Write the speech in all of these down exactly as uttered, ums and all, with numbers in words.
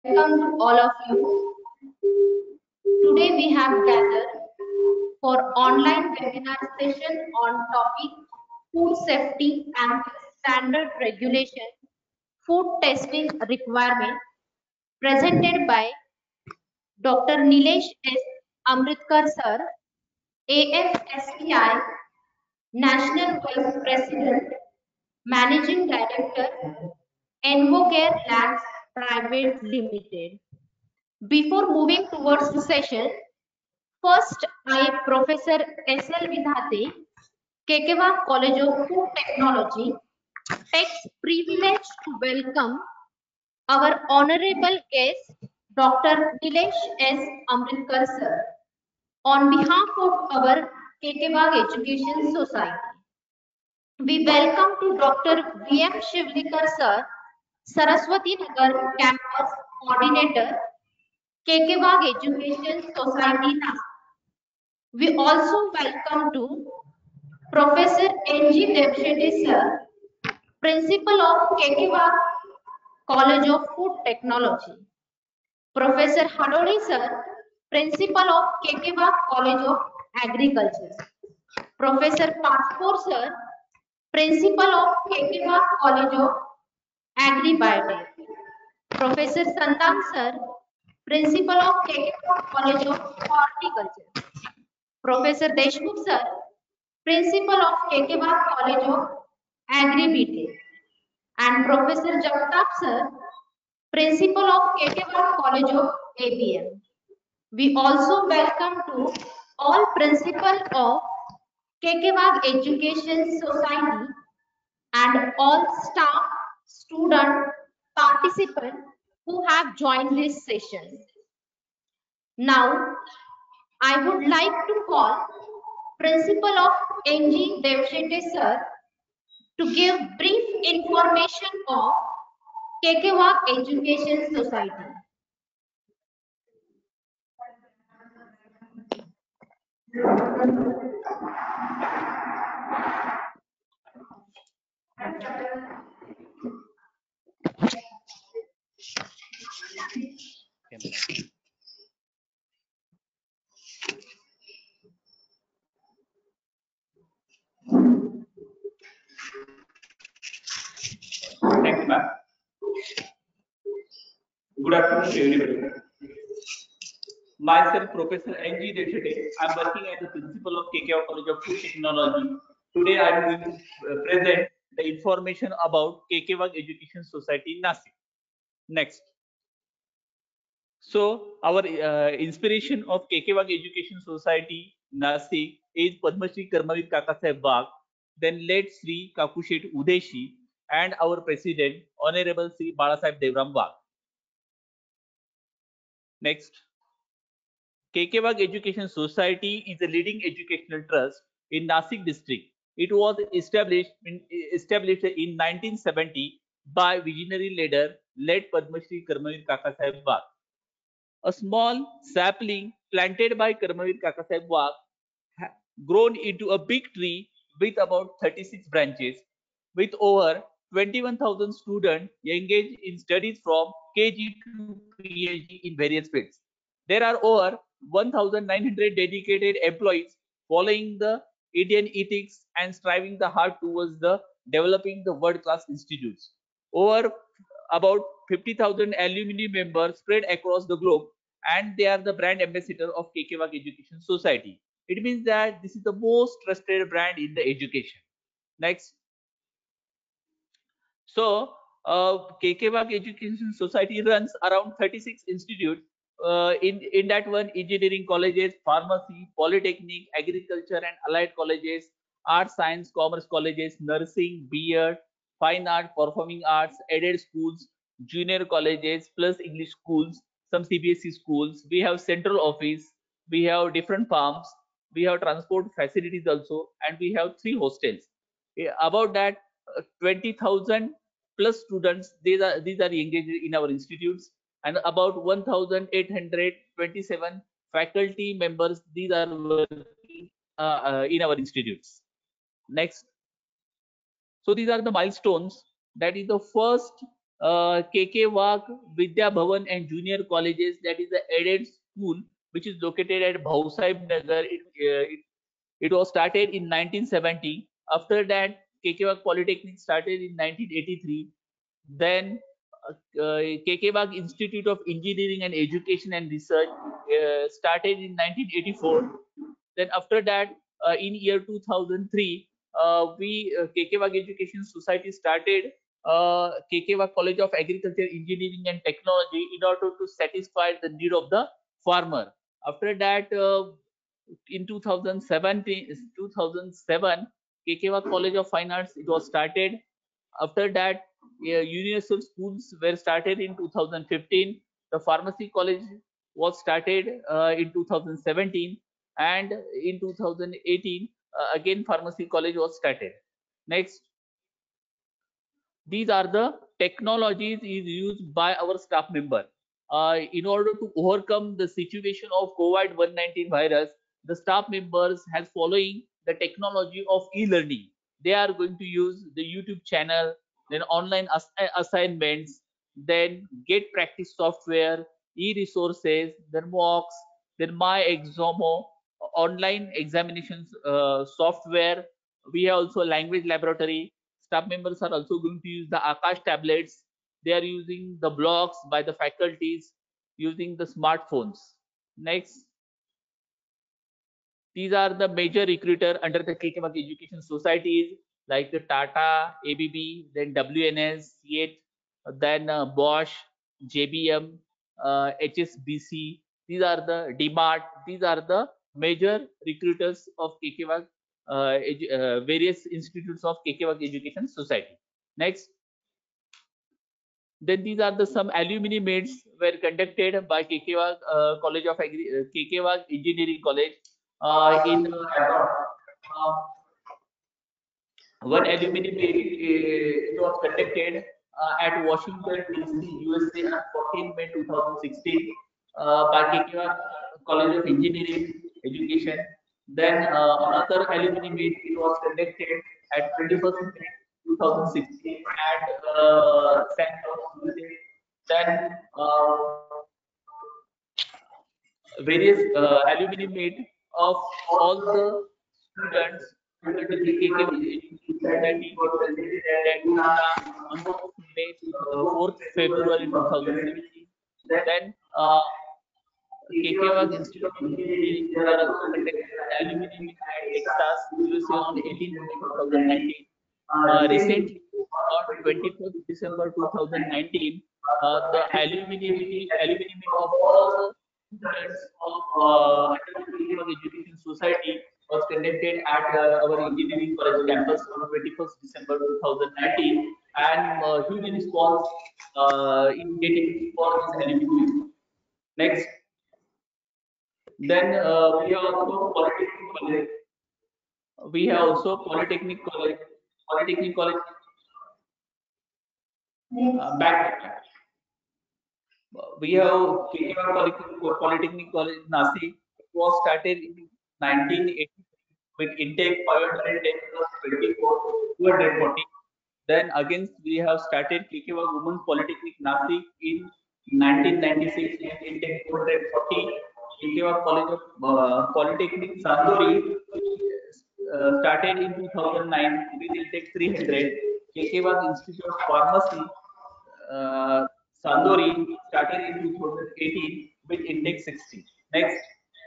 welcome to all of you. Today we have gathered for online webinar session on topic food safety and standard regulation, food testing requirement, presented by Doctor Nilesh S. Amritkar Sir, A F S P I National Vice President, Managing Director, Envocare Labs Private Limited. Before moving towards the session, first I, Professor S L Vidhate, Kekewa College of Food Technology, takes privilege to welcome our honorable guest, Doctor Nilesh S. Amritkar Sir, on behalf of our Kekewag Education Society. We welcome to Doctor V M Shivlikar Sir, Saraswati Nagar Campus Coordinator, Kekewag Education Society, Nashik. We also welcome to Professor N G Devshetty Sir, Principal of Kekewag College of Food Technology, Professor Hadori Sir, Principal of Kekewag College of Agriculture, Professor Paspor Sir, Principal of Kekewag College of Agri-Biotech, Professor Sandam Sir, Principal of Kekewag College of Horticulture, Professor Deshmukh Sir, Principal of Kekewag College of Agri-B Tech, and Professor Jagtap Sir, Principal of Kekewag College of A B M. We also welcome to all principal of Kekewag Education Society and all staff, student, participants who have joined this session. Now, I would like to call Principal of N G Devshetty Sir to give brief information of Kekewag Education Society. Thank you, ma'am. Good afternoon to everybody. Myself, Professor N G Devshetty. I am working as the principal of Kekewag College of Food Technology. Today, I am going to present the information about Kekewag Education Society, Nashik. Next. So, our uh, inspiration of Kekewag Education Society, Nashik, is Padma Shri Karmavir Kakasaheb Wagh, then late Sri Kakushet Udeshi, and our president, Honorable Sri Balasaheb Devram Wagh. Next. Kekewag Education Society is a leading educational trust in Nashik district. It was established in, established in nineteen seventy by visionary leader late Padma Shri Karmavir Kakasaheb Wagh. A small sapling planted by Karmavir Kakasaheb Wagh grown into a big tree with about thirty-six branches, with over twenty-one thousand students engaged in studies from K G to P H D in various fields. There are over one thousand nine hundred dedicated employees following the Indian ethics and striving the hard towards the developing the world-class institutes. Over about fifty thousand alumni members spread across the globe, and they are the brand ambassador of Kekewag Education Society. It means that this is the most trusted brand in the education. Next. So, uh, Kekewag Education Society runs around thirty-six institutes. Uh, in in that one, engineering colleges, pharmacy, polytechnic, agriculture and allied colleges, art, science, commerce colleges, nursing, B Ed, fine art, performing arts, aided schools, junior colleges, plus English schools, some C B S E schools. We have central office. We have different farms. We have transport facilities also, and we have three hostels. Yeah, about that, uh, twenty thousand plus students, these are these are engaged in our institutes, and about one thousand eight hundred twenty-seven faculty members, these are working uh, uh, in our institutes. Next. So these are the milestones. That is the first uh, K K Wagh Vidya Bhavan and Junior Colleges, that is the aided school which is located at Bhausahib Nagar. It, uh, it, it was started in nineteen seventy. After that, K K Wagh Polytechnic started in nineteen eighty-three. Then uh, uh, K K Wagh Institute of Engineering and Education and Research uh, started in nineteen eighty-four. Then after that, uh, in year two thousand three, uh, we uh, K K Wagh Education Society started uh, K K Wagh College of Agriculture, Engineering and Technology in order to satisfy the need of the farmer. After that, uh, in two thousand seventeen, two thousand seven, K K Wagh College of Fine Arts it was started. After that, uh, universal schools were started in two thousand fifteen. The pharmacy college was started uh, in two thousand seventeen, and in two thousand eighteen uh, again pharmacy college was started. Next, these are the technologies is used by our staff member uh, in order to overcome the situation of COVID nineteen virus. The staff members has following the technology of e-learning. They are going to use the YouTube channel, then online ass assignments, then get practice software, e-resources, then mocks, then my examo, online examinations uh, software. We have also language laboratory. Staff members are also going to use the Akash tablets. They are using the blocks by the faculties using the smartphones. Next, these are the major recruiter under the K K Wagh Education Societies like the Tata, A B B, then W N S, Seat, then uh, Bosch, J B M, uh, H S B C. These are the D MART. These are the major recruiters of K K Wagh, uh, uh, various institutes of K K Wagh Education Society. Next, then these are the some alumni meets were conducted by K K Wagh uh, College of Agri uh, K K Wagh Engineering College uh, in uh, abroad. Uh, One alumni meet uh, it was conducted uh, at Washington D C, U S A on fourteenth May two thousand sixteen uh, by K K Wagh College of Engineering Education. Then uh, another alumni meet it was conducted at twenty-first May two thousand sixteen at uh, Saint Louis, U S A. Then uh, various uh, alumni meet of all the students under the K K Society was celebrated at Pune on fourth May, uh, fourth February two thousand seventeen. Then uh, K K Wagh Institute of Engineering, they are also conducted alumni meet at Texas, U S A on eighteenth May two thousand nineteen. Uh, recently, on twenty-first December two thousand nineteen, uh, the alumni meet, alumni meet of all the students of uh, under the K K Wagh Education Society was conducted at uh, our engineering college campus on twenty-first December two thousand nineteen, and uh, huge response uh, in getting for this alumni meet. Next, then uh, we have also Polytechnic College. We have also Polytechnic College. Polytechnic College uh, back. We have K K Wagh Polytechnic College Nasi. It was started in nineteen eighty with intake five hundred ten plus twenty-four, two hundred forty. Then again we have started K K Wagh Women's Polytechnic Nasi in nineteen ninety-six with intake four hundred forty. K K Wagh College of uh, Polytechnic Sandori uh, started in two thousand nine with intake three hundred. K K Wagh Institute of Pharmacy uh, Sandori started in two thousand eighteen with index sixty. Next,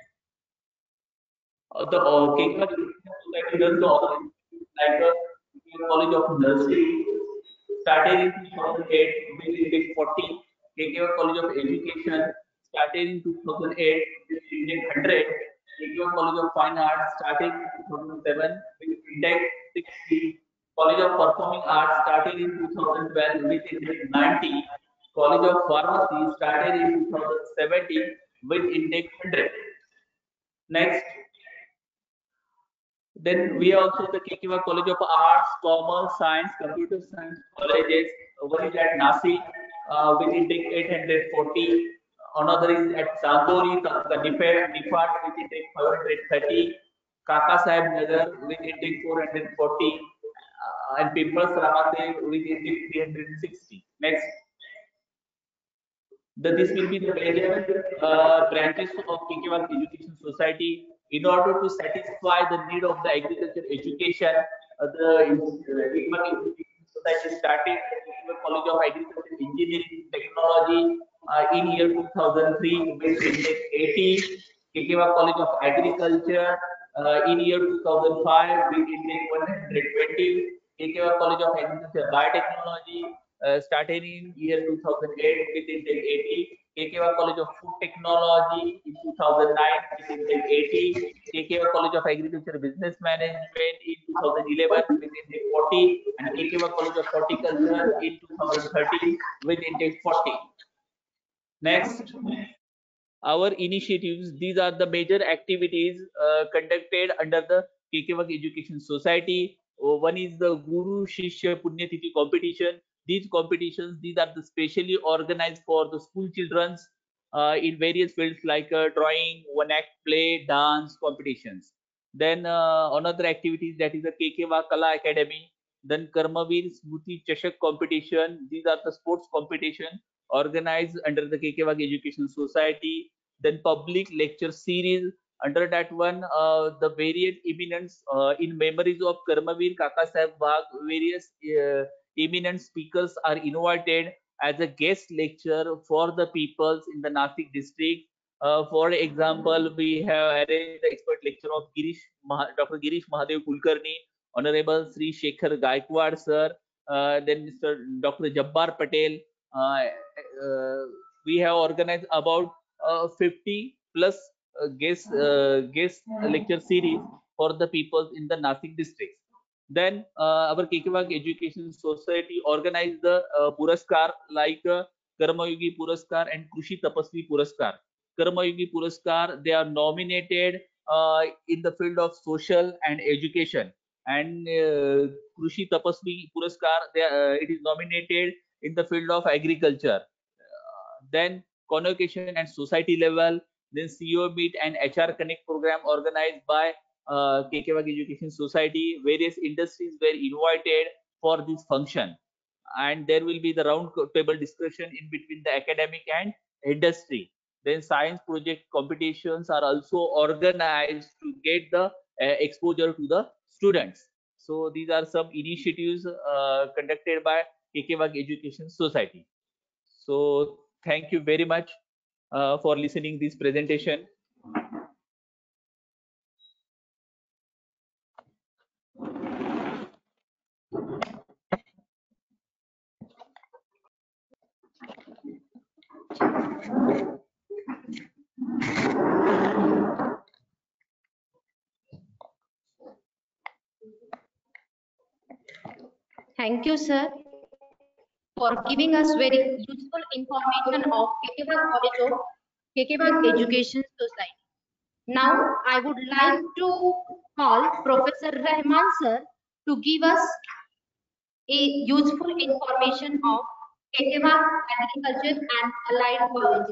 uh, the uh, K K Wagh Society does the organization like the College of Nursery started in two thousand eight with index forty. K K Wagh College of Education started in two thousand eight with index one hundred. K K Wagh College of Fine Arts started in two thousand seven with index sixty. College of Performing Arts started in two thousand twelve with index ninety. College of Pharmacy started in two thousand seventeen with index one hundred. Next, then we have also the K K Wagh College of Arts, Commerce, Science, Computer Science colleges. One is at Nasi uh, with index eight hundred forty. Another is at Sandori, the Nifat with index five hundred thirty. Kaka Sahib Nagar with index four hundred forty. and Pimples Ramate with intake three hundred sixty. Next. The, this will be the major uh, branches of K K Wagh Education Society. In order to satisfy the need of the agriculture education, uh, the uh, K K Wagh Education Society started the K K Wagh College of Agriculture Engineering Technology uh, in year two thousand three with index eighty. K K Wagh College of Agriculture uh, in year two thousand five with index one hundred twenty. K K Wagh College of Agriculture Biotechnology uh, started in year two thousand eight with intake eighty. K K Wagh College of Food Technology in two thousand nine with intake eighty. K K Wagh College of Agriculture Business Management in two thousand eleven with intake forty, and K K Wagh College of Horticulture in two thousand thirteen with intake forty. Next, our initiatives. These are the major activities uh, conducted under the K K Wagh Education Society. Uh, one is the Guru Shishya Punyatithi competition. These competitions, these are the specially organized for the school childrens uh, in various fields like uh, drawing, one act play, dance competitions. Then uh, another activities, that is the K K Wagh Kala Academy. Then Karmavir Smruti Chashak competition. These are the sports competition organized under the K K Wagh Education Society. Then public lecture series. Under that one, uh, the varied eminence uh, in memories of Karmavir Kaka Saheb Wagh, various uh, eminent speakers are invited as a guest lecture for the peoples in the Nasik district. Uh, for example, we have arranged the expert lecture of Girish, Doctor Girish Mahadev Kulkarni, Honorable Sri Shekhar Gaikwad sir, uh, then Mister Doctor Jabbar Patel. Uh, uh, we have organized about uh, fifty plus uh, guest uh, guest lecture series for the people in the Nasik district. Then uh, our K K Wagh Education Society organized the uh, Puraskar like uh, Karmayogi Puraskar and Krushi Tapasvi Puraskar. Karmayogi Puraskar, they are nominated uh, in the field of social and education, and uh, Krushi Tapasvi Puraskar, they, uh, it is nominated in the field of agriculture. Uh, then convocation and society level, then C E O Meet and H R Connect program organized by uh, K K Wagh Education Society. Various industries were invited for this function, and there will be the round table discussion in between the academic and industry. Then science project competitions are also organized to get the uh, exposure to the students. So these are some initiatives uh, conducted by K K Wagh Education Society. So thank you very much uh, for listening this presentation. Thank you, sir, for giving us very useful information of K K Wagh College of K K Wagh Education Society. Now, I would like to call Professor Rahman sir to give us a useful information of K K Wagh Agriculture and Allied Colleges.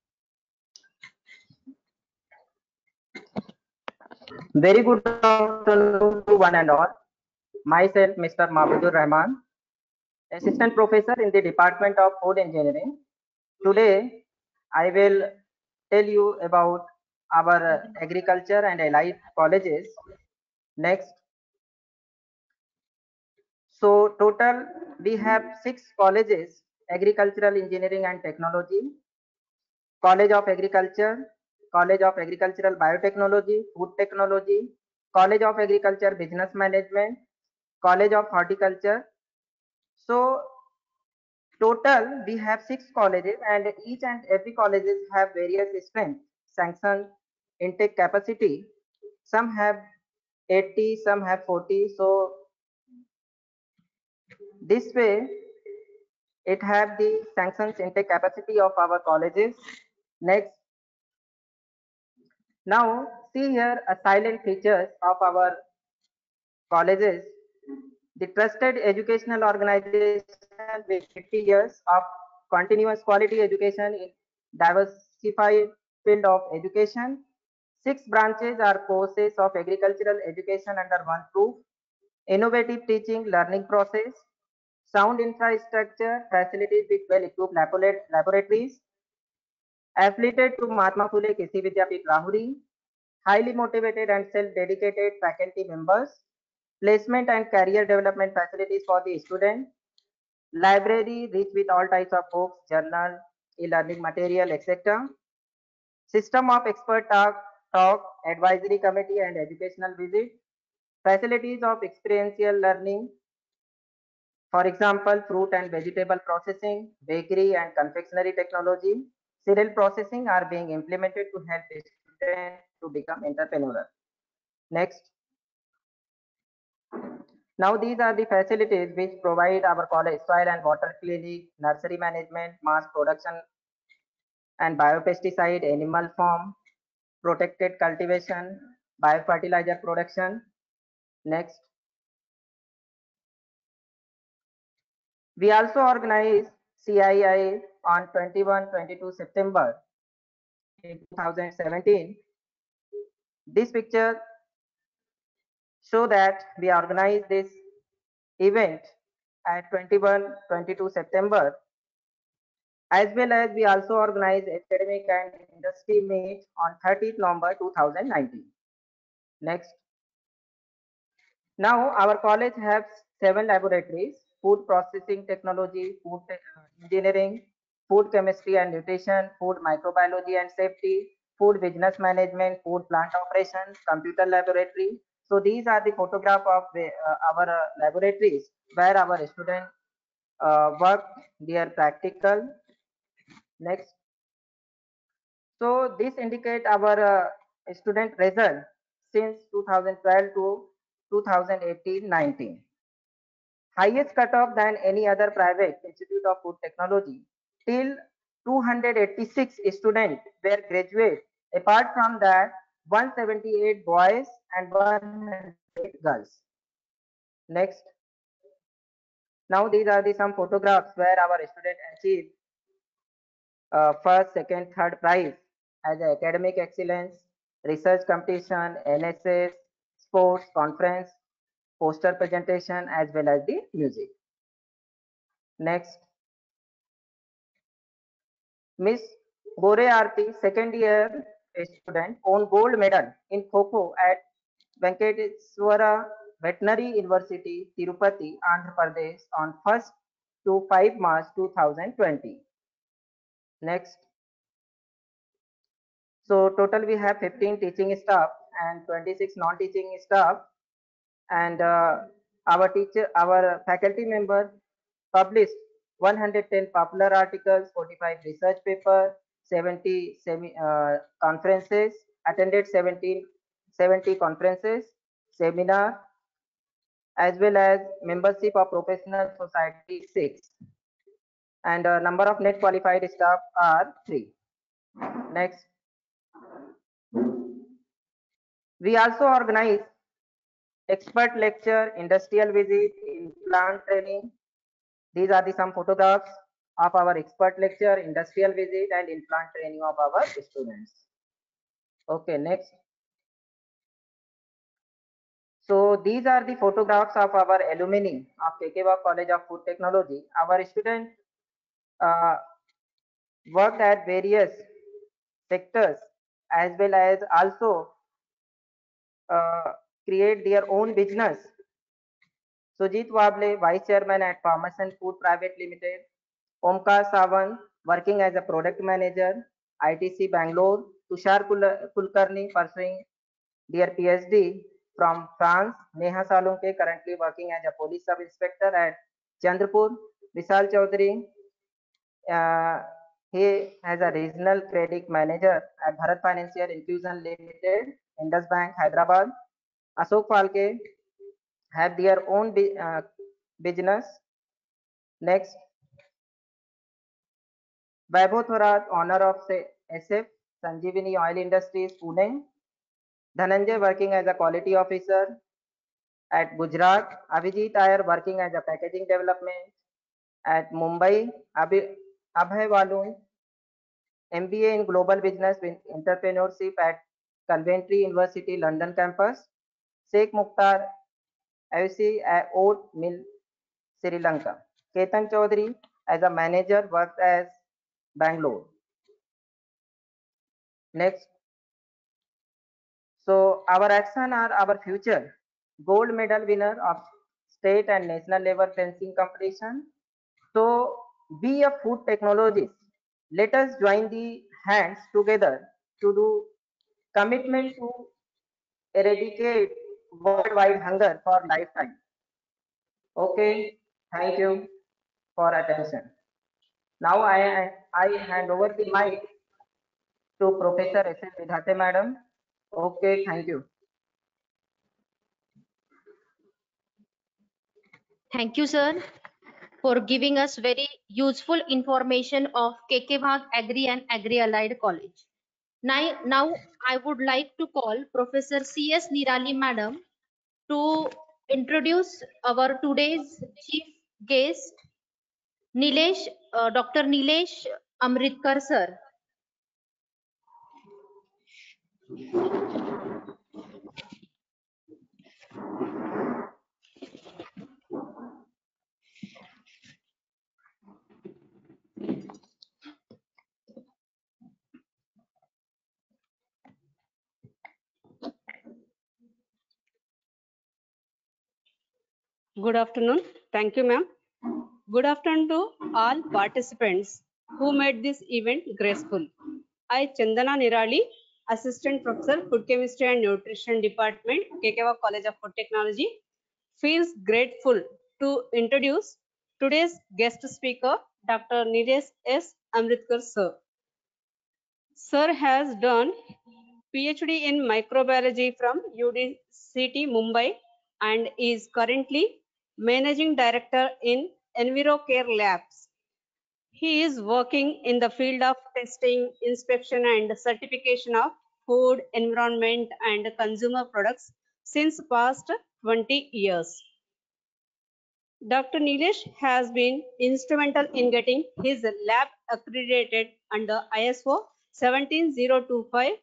Very good afternoon to one and all. Myself, Mister Mahbudur Rahman, Assistant Professor in the Department of Food Engineering. Today, I will tell you about our agriculture and allied colleges. Next. So, total, we have six colleges: Agricultural Engineering and Technology, College of Agriculture, College of Agricultural Biotechnology, Food Technology, College of Agriculture Business Management, College of Horticulture. So total we have six colleges, and each and every colleges have various strength, sanctioned intake capacity. Some have eighty, some have forty. So this way it have the sanctions intake capacity of our colleges. Next. Now see here a silent features of our colleges. The trusted educational organization with fifty years of continuous quality education in diversified field of education. Six branches are courses of agricultural education under one roof. innovative teaching learning process, sound infrastructure, facilities with well-equipped laboratories, affiliated to Mahatma Phule Krishi Vidyapeeth Lahori, highly motivated and self-dedicated faculty members, placement and career development facilities for the student, library rich with all types of books, journal, e-learning material, et cetera. System of expert talk, talk, advisory committee and educational visit, facilities of experiential learning, for example, fruit and vegetable processing, bakery and confectionery technology, cereal processing are being implemented to help students to become entrepreneurial. Next. Now these are the facilities which provide our college: soil and water clinic, nursery management, mass production and biopesticide, animal farm, protected cultivation, biofertilizer production. Next. We also organize C I I on twenty-one twenty-two September in two thousand seventeen. This picture show that we organize this event at twenty-one twenty-two September, as well as we also organize academic and industry meet on thirtieth November two thousand nineteen. Next. Now our college has seven laboratories: food processing technology, food te engineering, food chemistry and nutrition, food microbiology and safety, food business management, food plant operations, computer laboratory. So these are the photograph of the, uh, our uh, laboratories where our students uh, work their practical. Next. So this indicate our uh, student result since two thousand twelve to two thousand eighteen nineteen. Highest cutoff than any other private institute of food technology. Till two hundred eighty-six students were graduate. Apart from that, one hundred seventy-eight boys and one hundred girls. Next. Now these are the some photographs where our student achieved uh, first, second, third prize as academic excellence, research competition, N S S, sports, conference, poster presentation, as well as the music. Next. Miss Gore Aarti, second year student, won gold medal in Kho-Kho at Venkateswara Veterinary University, Tirupati, Andhra Pradesh on first to fifth March two thousand twenty. Next. So total we have fifteen teaching staff and twenty-six non-teaching staff, and uh, our teacher, our faculty member published one hundred ten popular articles, forty-five research papers, seventy semi uh, conferences, attended seventeen, seventy conferences, seminar, as well as membership of professional society six, and uh, number of net qualified staff are three. Next. We also organize expert lecture, industrial visit, in plant training. These are the some photographs of our expert lecture, industrial visit, and in plant training of our students. Okay, next. So these are the photographs of our alumni of K K Bagh College of Food Technology. Our students uh, worked at various sectors, as well as also uh, create their own business. Sujit Wable, Vice Chairman at Farmers and Food Private Limited. Omkar Sawant, working as a product manager, I T C Bangalore. Tushar Kulkarni, pursuing their PhD from France. Neha Salunke, currently working as a police sub-inspector at Chandrapur. Vishal Chaudhary, uh, he has a regional credit manager at Bharat Financial Inclusion Limited, Indus Bank, Hyderabad. Ashok Phalke have their own uh, business. Next. Vaibhav Thorat, owner of S F Sanjeevani Oil Industries, Pune. Dhananjay, working as a quality officer at Gujarat. Abhijit Iyer, working as a packaging development at Mumbai. Abhay Walun, M B A in global business with entrepreneurship at Coventry University, London campus. Sheikh Mukhtar, A C at Oat Mill, Sri Lanka. Ketan Chaudhary as a manager worked as Bangalore. Next. So our action are our future. Gold medal winner of state and national level fencing competition. So be a food technologist. Let us join the hands together to do commitment to eradicate worldwide hunger for lifetime. Okay, thank you for attention. Now I, I hand over the mic to Professor S L Vidhate Madam. Okay, thank you. Thank you, sir, for giving us very useful information of K K Bhag Agri and Agri Allied College. Now, now I would like to call Professor C S Nirali Madam to introduce our today's chief guest, Nilesh, uh, Doctor Nilesh Amritkar, sir. Good afternoon. Thank you, ma'am. Good afternoon to all participants who made this event graceful. I, Chandana Nirali, Assistant Professor, Food Chemistry and Nutrition Department, K K Bhag College of Food Technology, feels grateful to introduce today's guest speaker, Doctor Nilesh S. Amritkar, sir. Sir has done PhD in microbiology from U D C T Mumbai and is currently Managing Director in EnviroCare Labs. He is working in the field of testing, inspection and certification of food, environment and consumer products since past twenty years. Doctor Nilesh has been instrumental in getting his lab accredited under I S O seventeen zero two five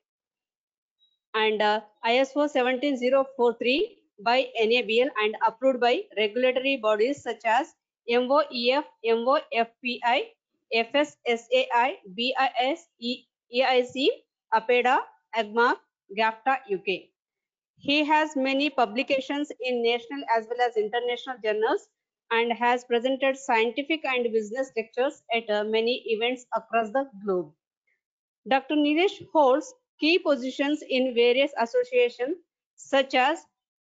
and uh, I S O seventeen zero forty-three by N A B L and approved by regulatory bodies such as M O E F, M O F P I, F S S A I, B I S, E I C, APEDA, AGMA, GAFTA, U K. He has many publications in national as well as international journals and has presented scientific and business lectures at uh, many events across the globe. Doctor Nilesh holds key positions in various associations such as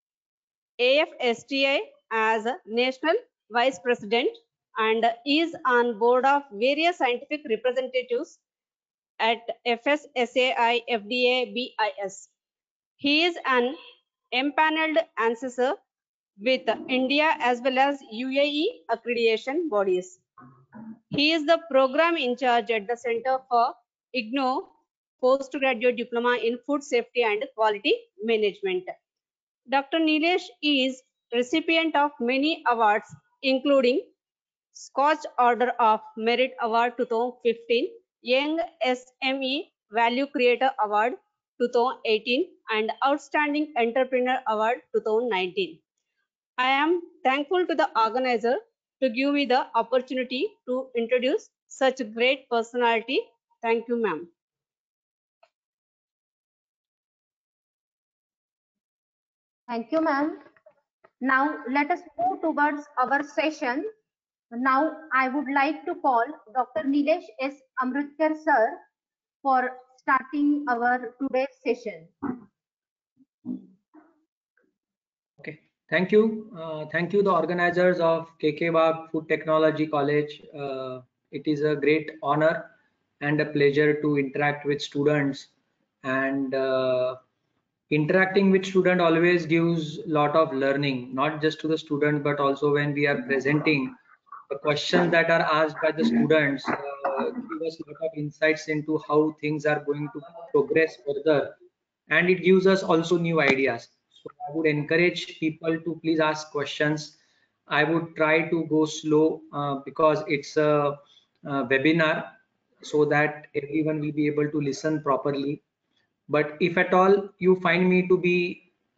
A F S T I as National Vice President and is on board of various scientific representatives at F S S A I, F D A, B I S. He is an empaneled assessor with India as well as U A E accreditation bodies. He is the program in charge at the Center for I G N O Postgraduate Diploma in Food Safety and Quality Management. Doctor Nilesh is recipient of many awards, including Scotch Order of Merit Award two thousand fifteen, Young S M E Value Creator Award two thousand eighteen, and Outstanding Entrepreneur Award two thousand nineteen. I am thankful to the organizer to give me the opportunity to introduce such a great personality. Thank you, ma'am. Thank you, ma'am. Now let us move towards our session. Now I would like to call Doctor Nilesh S. Amritkar, sir, for starting our today's session. Okay, thank you. Uh, thank you, the organizers of K K Bhag Food Technology College. Uh, it is a great honor and a pleasure to interact with students, and uh, interacting with student always gives a lot of learning, not just to the student, but also when we are presenting the questions that are asked by the students uh, give us a lot of insights into how things are going to progress further, and it gives us also new ideas. So I would encourage people to please ask questions. I would try to go slow uh, because it's a, a webinar, so that everyone will be able to listen properly. But if at all you find me to be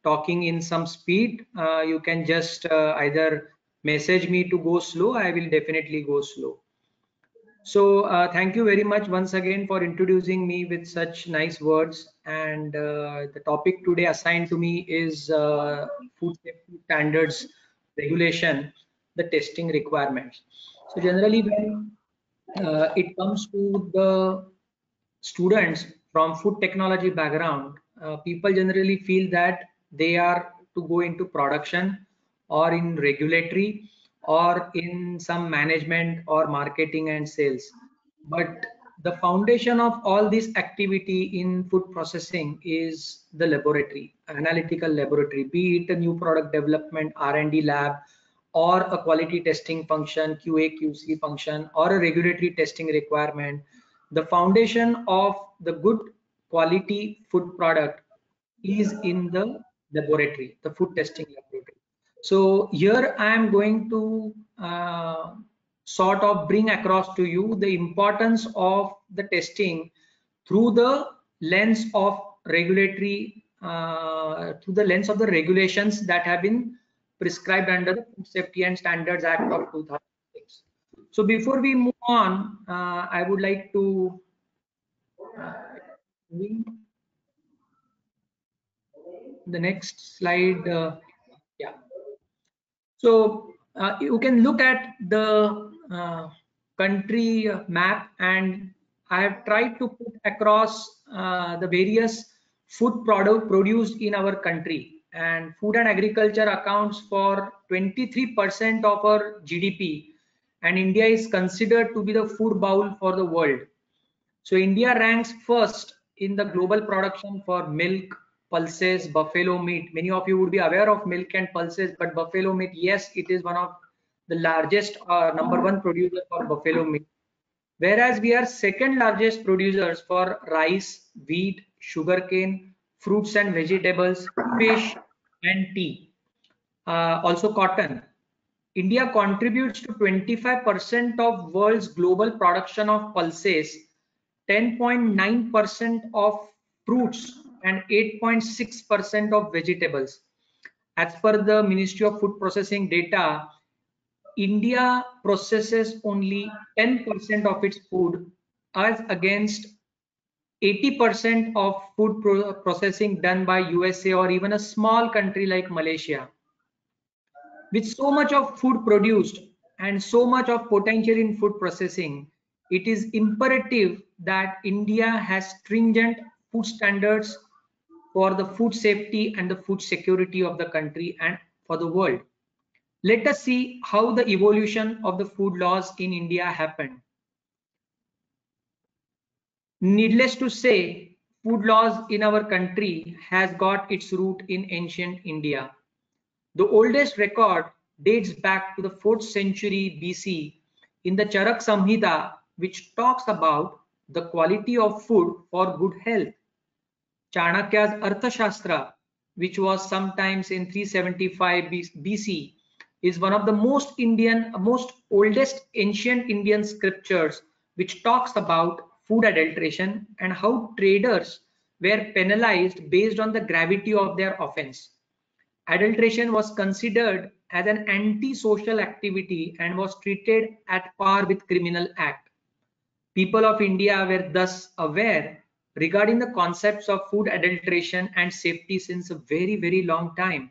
talking in some speed, uh, you can just uh, either message me to go slow. I will definitely go slow. So uh, thank you very much once again for introducing me with such nice words. And uh, the topic today assigned to me is uh, food safety standards regulation, the testing requirements. So generally when uh, it comes to the students from food technology background, uh, people generally feel that they are to go into production or in regulatory or in some management or marketing and sales. But the foundation of all this activity in food processing is the laboratory, analytical laboratory, be it a new product development R and D lab or a quality testing function, Q A Q C function, or a regulatory testing requirement. The foundation of the good quality food product is in the laboratory, the food testing laboratory. So here I am going to uh, sort of bring across to you the importance of the testing through the lens of regulatory, uh, through the lens of the regulations that have been prescribed under the Food Safety and Standards Act of two thousand six. So before we move on, uh, I would like to uh, the next slide. Uh, yeah. So uh, you can look at the uh, country map, and I have tried to put across uh, the various food product produced in our country. And food and agriculture accounts for twenty-three percent of our G D P, and India is considered to be the food bowl for the world. So India ranks first in the global production for milk, pulses, buffalo meat. Many of you would be aware of milk and pulses, but buffalo meat, yes, it is one of the largest uh, number one producer for buffalo meat. Whereas we are second largest producers for rice, wheat, sugarcane, fruits and vegetables, fish and tea. Uh, also cotton. India contributes to twenty-five percent of world's global production of pulses, ten point nine percent of fruits, and eight point six percent of vegetables. As per the Ministry of Food Processing data, India processes only ten percent of its food as against eighty percent of food pro processing done by U S A or even a small country like Malaysia. With so much of food produced and so much of potential in food processing, it is imperative that India has stringent food standards for the food safety and the food security of the country and for the world. Let us see how the evolution of the food laws in India happened. Needless to say, food laws in our country has got its root in ancient India. The oldest record dates back to the fourth century B C in the Charak Samhita, which talks about the quality of food for good health. Chanakya's Arthashastra, which was sometimes in three seventy-five B C, is one of the most Indian, most oldest ancient Indian scriptures, which talks about food adulteration and how traders were penalized based on the gravity of their offense. Adulteration was considered as an anti-social activity and was treated at par with criminal act. People of India were thus aware regarding the concepts of food adulteration and safety since a very, very long time.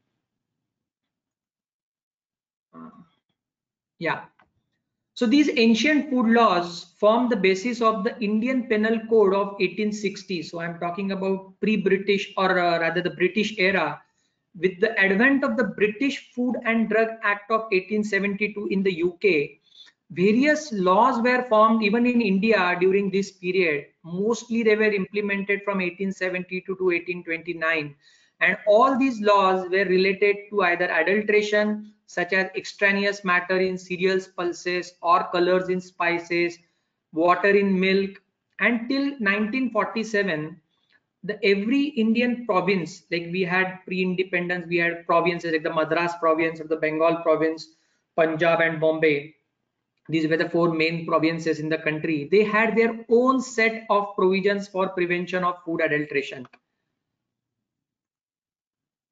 Uh, yeah. So these ancient food laws form the basis of the Indian Penal Code of eighteen sixty. So I'm talking about pre-British, or uh, rather the British era. With the advent of the British Food and Drug Act of eighteen seventy-two in the U K, various laws were formed even in India during this period. Mostly they were implemented from eighteen seventy-two to eighteen twenty-nine, and all these laws were related to either adulteration, such as extraneous matter in cereals, pulses, or colors in spices, water in milk. Until nineteen forty-seven, the every Indian province, like we had pre-independence, we had provinces like the Madras province or the Bengal province, Punjab and Bombay. These were the four main provinces in the country. They had their own set of provisions for prevention of food adulteration.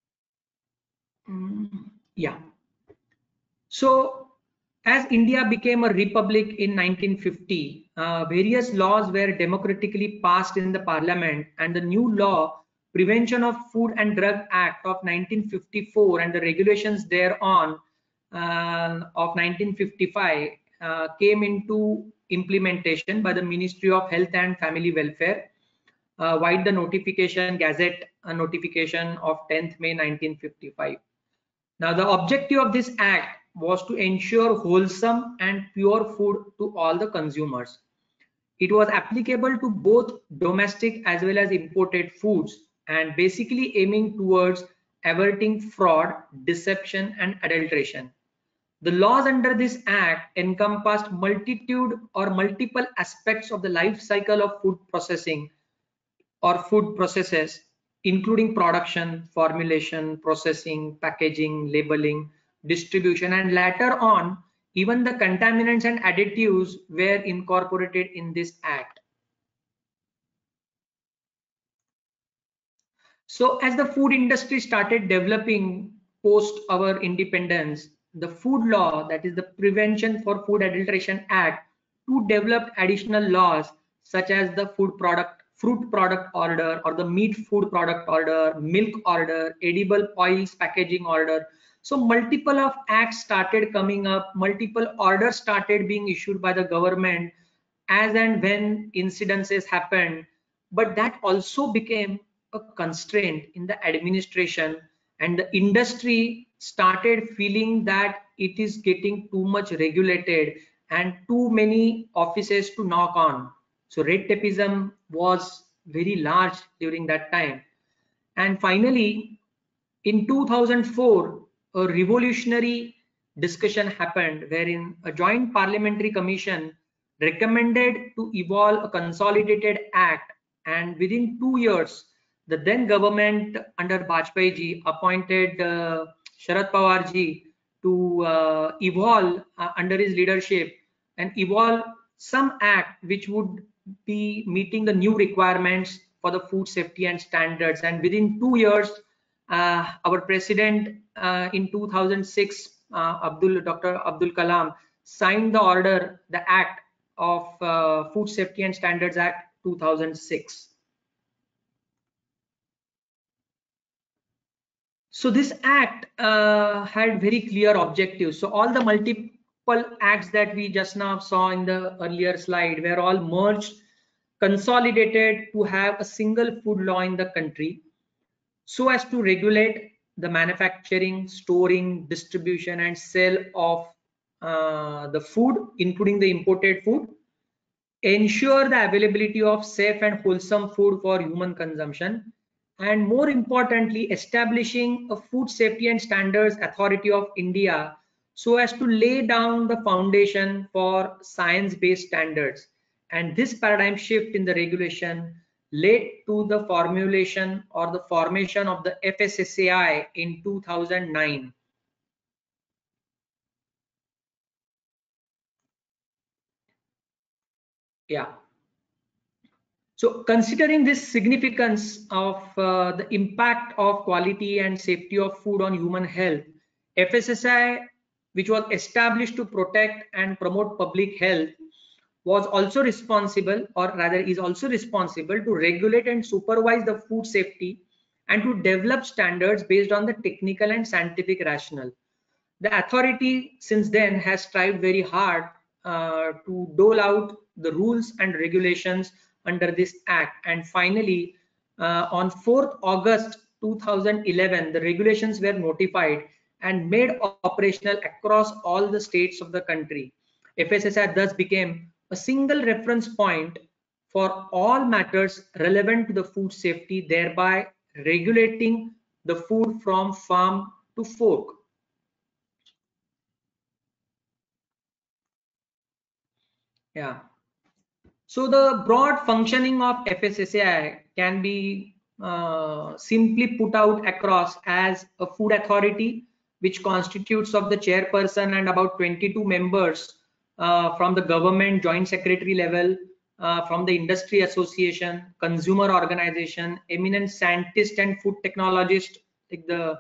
Mm, yeah. So as India became a republic in nineteen fifty, uh, various laws were democratically passed in the parliament, and the new law Prevention of Food and Drug Act of nineteen fifty-four and the regulations thereon uh, of nineteen fifty-five uh, came into implementation by the Ministry of Health and Family Welfare, uh, via the notification Gazette uh, notification of tenth May nineteen fifty-five. Now, the objective of this act was to ensure wholesome and pure food to all the consumers. It was applicable to both domestic as well as imported foods, and basically aiming towards averting fraud, deception, and adulteration. The laws under this act encompassed multitude or multiple aspects of the life cycle of food processing or food processes, including production, formulation, processing, packaging, labeling, distribution, and later on, even the contaminants and additives were incorporated in this act. So as the food industry started developing post our independence, the food law, that is the Prevention for Food Adulteration Act, to develop additional laws such as the food product, fruit product order, or the meat food product order, milk order, edible oils packaging order. So multiple of acts started coming up, multiple orders started being issued by the government as and when incidences happened, but that also became a constraint in the administration, and the industry started feeling that it is getting too much regulated and too many offices to knock on. So red tapeism was very large during that time. And finally, in two thousand four, a revolutionary discussion happened wherein a joint parliamentary commission recommended to evolve a consolidated act, and within two years, the then government under Vajpayee ji appointed uh, Sharad Pawar ji to uh, evolve uh, under his leadership and evolve some act which would be meeting the new requirements for the food safety and standards. And within two years, uh, our president uh, in two thousand six, uh, Abdul Doctor Abdul Kalam, signed the order, the act of uh, Food Safety and Standards Act two thousand six. So this act uh, had very clear objectives. So all the multiple acts that we just now saw in the earlier slide were all merged, consolidated to have a single food law in the country, so as to regulate the manufacturing, storing, distribution, and sale of uh, the food, including the imported food, ensure the availability of safe and wholesome food for human consumption, and more importantly, establishing a Food Safety and Standards Authority of India so as to lay down the foundation for science-based standards. And this paradigm shift in the regulation led to the formulation or the formation of the F S S A I in two thousand nine. Yeah. So considering this significance of uh, the impact of quality and safety of food on human health, F S S A I, which was established to protect and promote public health, was also responsible, or rather is also responsible to regulate and supervise the food safety and to develop standards based on the technical and scientific rationale. The authority since then has strived very hard uh, to dole out the rules and regulations under this act, and finally uh, on fourth August two thousand eleven the regulations were notified and made operational across all the states of the country. F S S A I thus became a single reference point for all matters relevant to the food safety, thereby regulating the food from farm to fork. Yeah. So the broad functioning of F S S A I can be uh, simply put out across as a food authority, which constitutes of the chairperson and about twenty-two members uh, from the government joint secretary level, uh, from the industry association, consumer organization, eminent scientists and food technologists, like the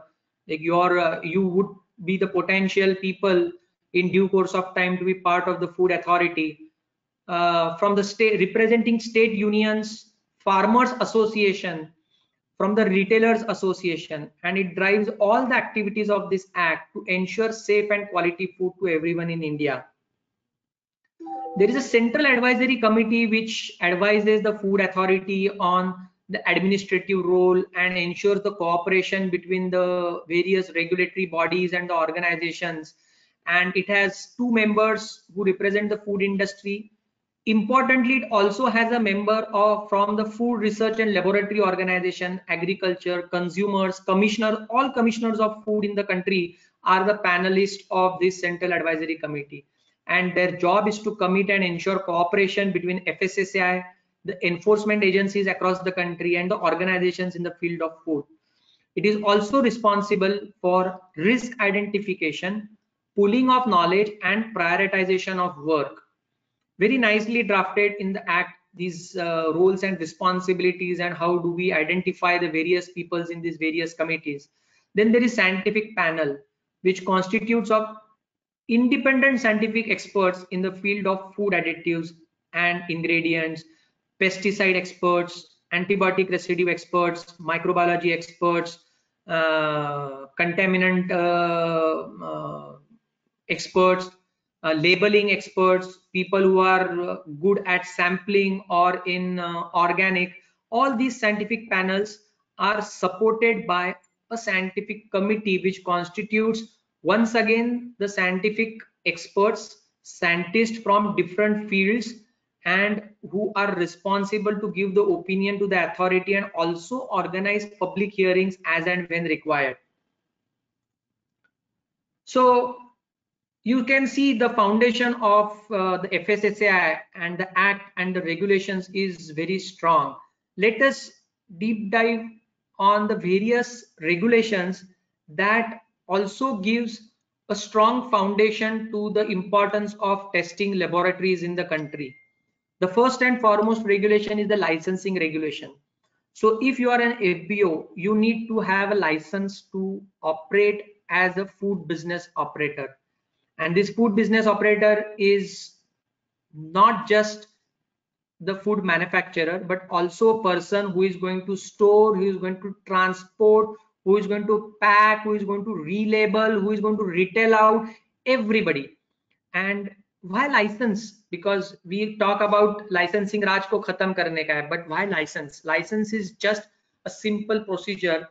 like your uh, you would be the potential people in due course of time to be part of the food authority, uh, from the state representing state unions, farmers association, from the retailers association, and it drives all the activities of this act to ensure safe and quality food to everyone in India. There is a central advisory committee which advises the food authority on the administrative role and ensures the cooperation between the various regulatory bodies and the organizations, and it has two members who represent the food industry. Importantly, it also has a member of from the food research and laboratory organization, agriculture, consumers, commissioner. All commissioners of food in the country are the panelists of this central advisory committee, and their job is to commit and ensure cooperation between F S S A I, the enforcement agencies across the country, and the organizations in the field of food. It is also responsible for risk identification, pooling of knowledge, and prioritization of work. Very nicely drafted in the act, these uh, roles and responsibilities, and how do we identify the various peoples in these various committees. Then there is scientific panel, which constitutes of independent scientific experts in the field of food additives and ingredients, pesticide experts, antibiotic residue experts, microbiology experts, uh, contaminant uh, uh, experts, uh, labeling experts, people who are uh, good at sampling or in uh, organic. All these scientific panels are supported by a scientific committee which constitutes once again the scientific experts, scientists from different fields, and who are responsible to give the opinion to the authority and also organize public hearings as and when required. So you can see the foundation of uh, the F S S A I and the act and the regulations is very strong. Let us deep dive on the various regulations that also gives a strong foundation to the importance of testing laboratories in the country. The first and foremost regulation is the licensing regulation. So if you are an F B O, you need to have a license to operate as a food business operator. And this food business operator is not just the food manufacturer, but also a person who is going to store, who is going to transport, who is going to pack, who is going to relabel, who is going to retail out, everybody. And why license? Because we talk about licensing Raj ko khatam karne ka hai, but why license? License is just a simple procedure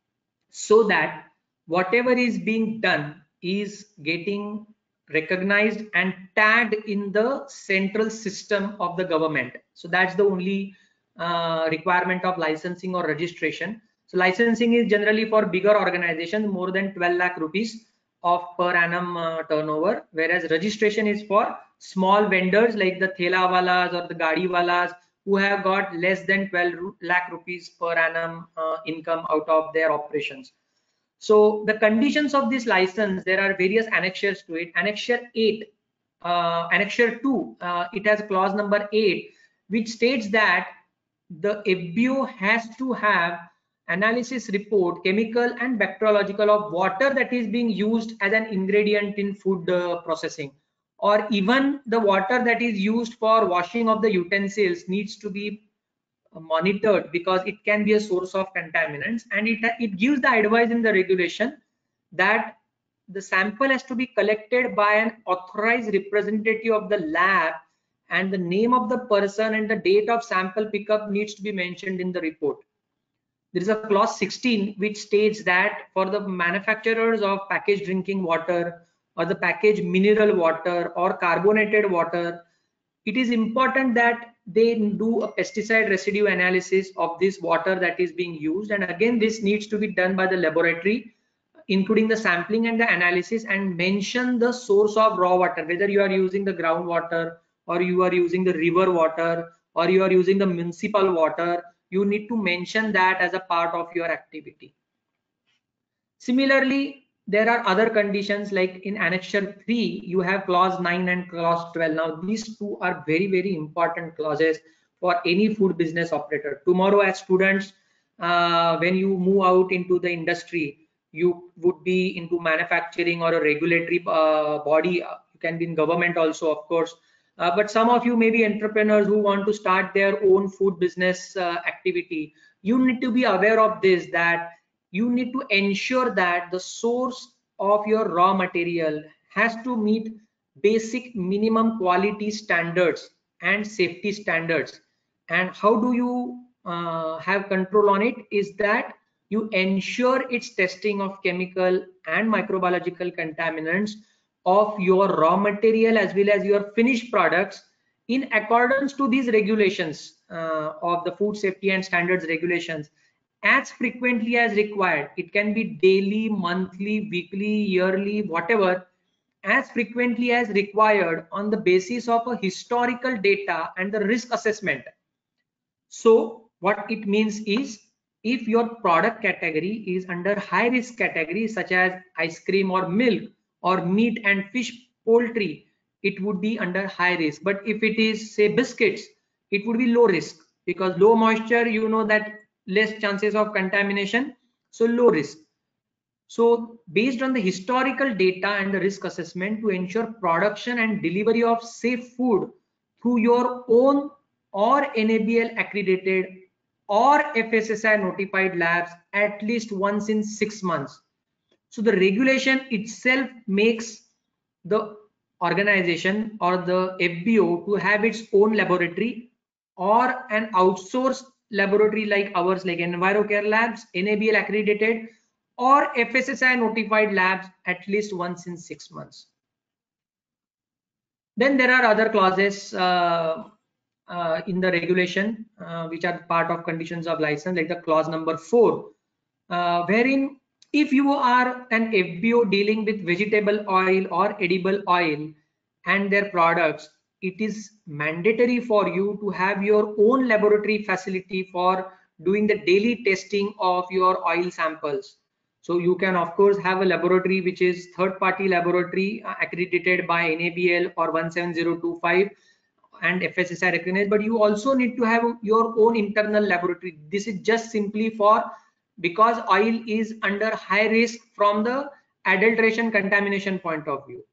so that whatever is being done is getting recognized and tagged in the central system of the government. So that's the only uh, requirement of licensing or registration. So licensing is generally for bigger organizations, more than twelve lakh rupees of per annum uh, turnover, whereas registration is for small vendors like the thela walas or the gadi walas who have got less than twelve lakh rupees per annum uh, income out of their operations. So the conditions of this license, there are various annexures to it. Annexure eight, uh, annexure two, uh, it has clause number eight, which states that the F B O has to have analysis report, chemical and bacteriological, of water that is being used as an ingredient in food uh, processing, or even the water that is used for washing of the utensils needs to be monitored, because it can be a source of contaminants. And it, it gives the advice in the regulation that the sample has to be collected by an authorized representative of the lab, and the name of the person and the date of sample pickup needs to be mentioned in the report. There is a clause sixteen which states that for the manufacturers of packaged drinking water or the packaged mineral water or carbonated water, it is important that they do a pesticide residue analysis of this water that is being used. And again, this needs to be done by the laboratory, including the sampling and the analysis, and mention the source of raw water, whether you are using the groundwater or you are using the river water or you are using the municipal water. You need to mention that as a part of your activity. Similarly, there are other conditions, like in annexure three, you have clause nine and clause twelve. Now, these two are very, very important clauses for any food business operator. Tomorrow, as students, uh, when you move out into the industry, you would be into manufacturing or a regulatory uh, body. You can be in government also, of course. Uh, but some of you may be entrepreneurs who want to start their own food business uh, activity. You need to be aware of this, that you need to ensure that the source of your raw material has to meet basic minimum quality standards and safety standards. And how do you uh, have control on it is that you ensure its testing of chemical and microbiological contaminants of your raw material as well as your finished products in accordance to these regulations uh, of the food safety and standards regulations as frequently as required. It can be daily, monthly, weekly, yearly, whatever, as frequently as required on the basis of a historical data and the risk assessment. So what it means is, if your product category is under high risk category such as ice cream or milk or meat and fish, poultry, it would be under high risk. But if it is say biscuits, it would be low risk, because low moisture, you know that less chances of contamination, so low risk. So based on the historical data and the risk assessment, to ensure production and delivery of safe food through your own or N A B L accredited or F S S A I notified labs at least once in six months. So the regulation itself makes the organization or the F B O to have its own laboratory or an outsourced laboratory like ours, like EnviroCare Labs, N A B L accredited or F S S A I notified labs at least once in six months. Then there are other clauses uh, uh, in the regulation uh, which are part of conditions of license, like the clause number four, uh, wherein if you are an F B O dealing with vegetable oil or edible oil and their products, it is mandatory for you to have your own laboratory facility for doing the daily testing of your oil samples. So you can of course have a laboratory which is third party laboratory uh, accredited by N A B L or one seven zero two five and F S S A I recognized, but you also need to have your own internal laboratory. This is just simply for because oil is under high risk from the adulteration contamination point of view.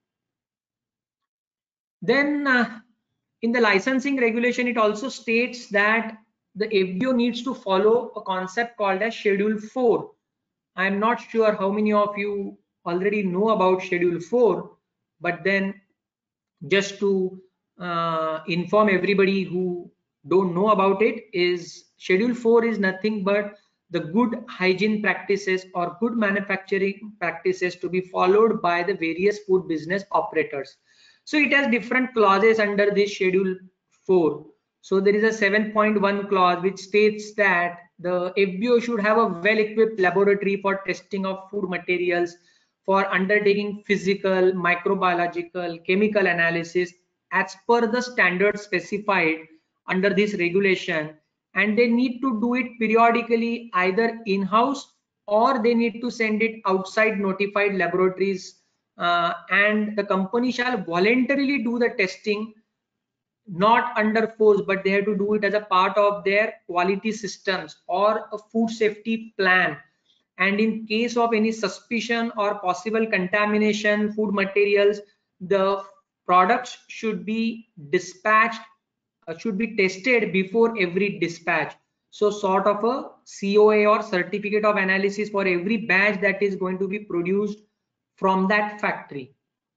Then uh, in the licensing regulation, it also states that the F B O needs to follow a concept called as Schedule four. I am not sure how many of you already know about Schedule four, but then just to uh, inform everybody who don't know about it, is Schedule four is nothing but the good hygiene practices or good manufacturing practices to be followed by the various food business operators. So it has different clauses under this Schedule four. So there is a seven point one clause which states that the F B O should have a well-equipped laboratory for testing of food materials, for undertaking physical, microbiological, chemical analysis as per the standards specified under this regulation, and they need to do it periodically either in-house or they need to send it outside notified laboratories, uh, and the company shall voluntarily do the testing, not under force, but they have to do it as a part of their quality systems or a food safety plan. And in case of any suspicion or possible contamination food materials, the products should be dispatched, uh, should be tested before every dispatch. So sort of a C O A or certificate of analysis for every batch that is going to be produced from that factory.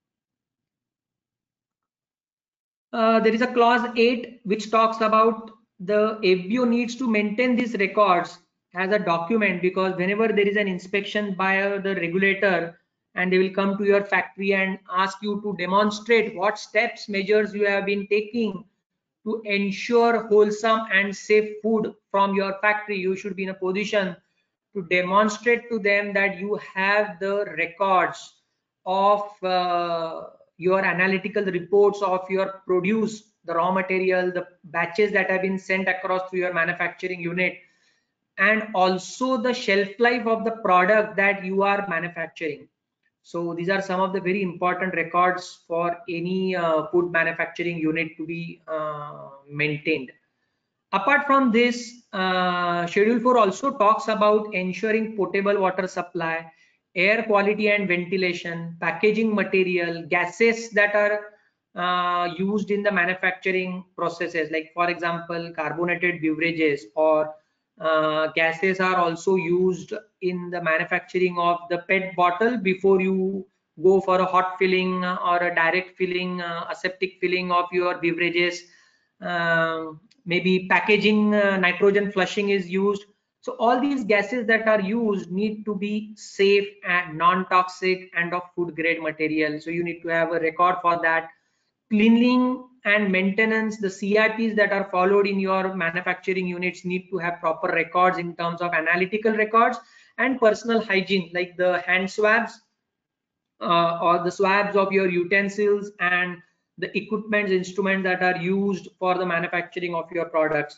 Uh, there is a clause eight which talks about the F B O needs to maintain these records as a document, because whenever there is an inspection by uh, the regulator and they will come to your factory and ask you to demonstrate what steps, measures you have been taking to ensure wholesome and safe food from your factory, you should be in a position to demonstrate to them that you have the records of uh, your analytical reports of your produce, the raw material, the batches that have been sent across through your manufacturing unit, and also the shelf life of the product that you are manufacturing. So these are some of the very important records for any uh, food manufacturing unit to be uh, maintained. Apart from this, uh, Schedule four also talks about ensuring potable water supply, air quality and ventilation, packaging material, gases that are uh, used in the manufacturing processes, like for example carbonated beverages, or uh, gases are also used in the manufacturing of the P E T bottle before you go for a hot filling or a direct filling, uh, aseptic filling of your beverages. Um, maybe packaging, uh, nitrogen flushing is used. So all these gases that are used need to be safe and non-toxic and of food grade material. So you need to have a record for that. Cleaning and maintenance, the C I Ps that are followed in your manufacturing units need to have proper records in terms of analytical records and personal hygiene, like the hand swabs uh, or the swabs of your utensils and the equipment, instruments that are used for the manufacturing of your products.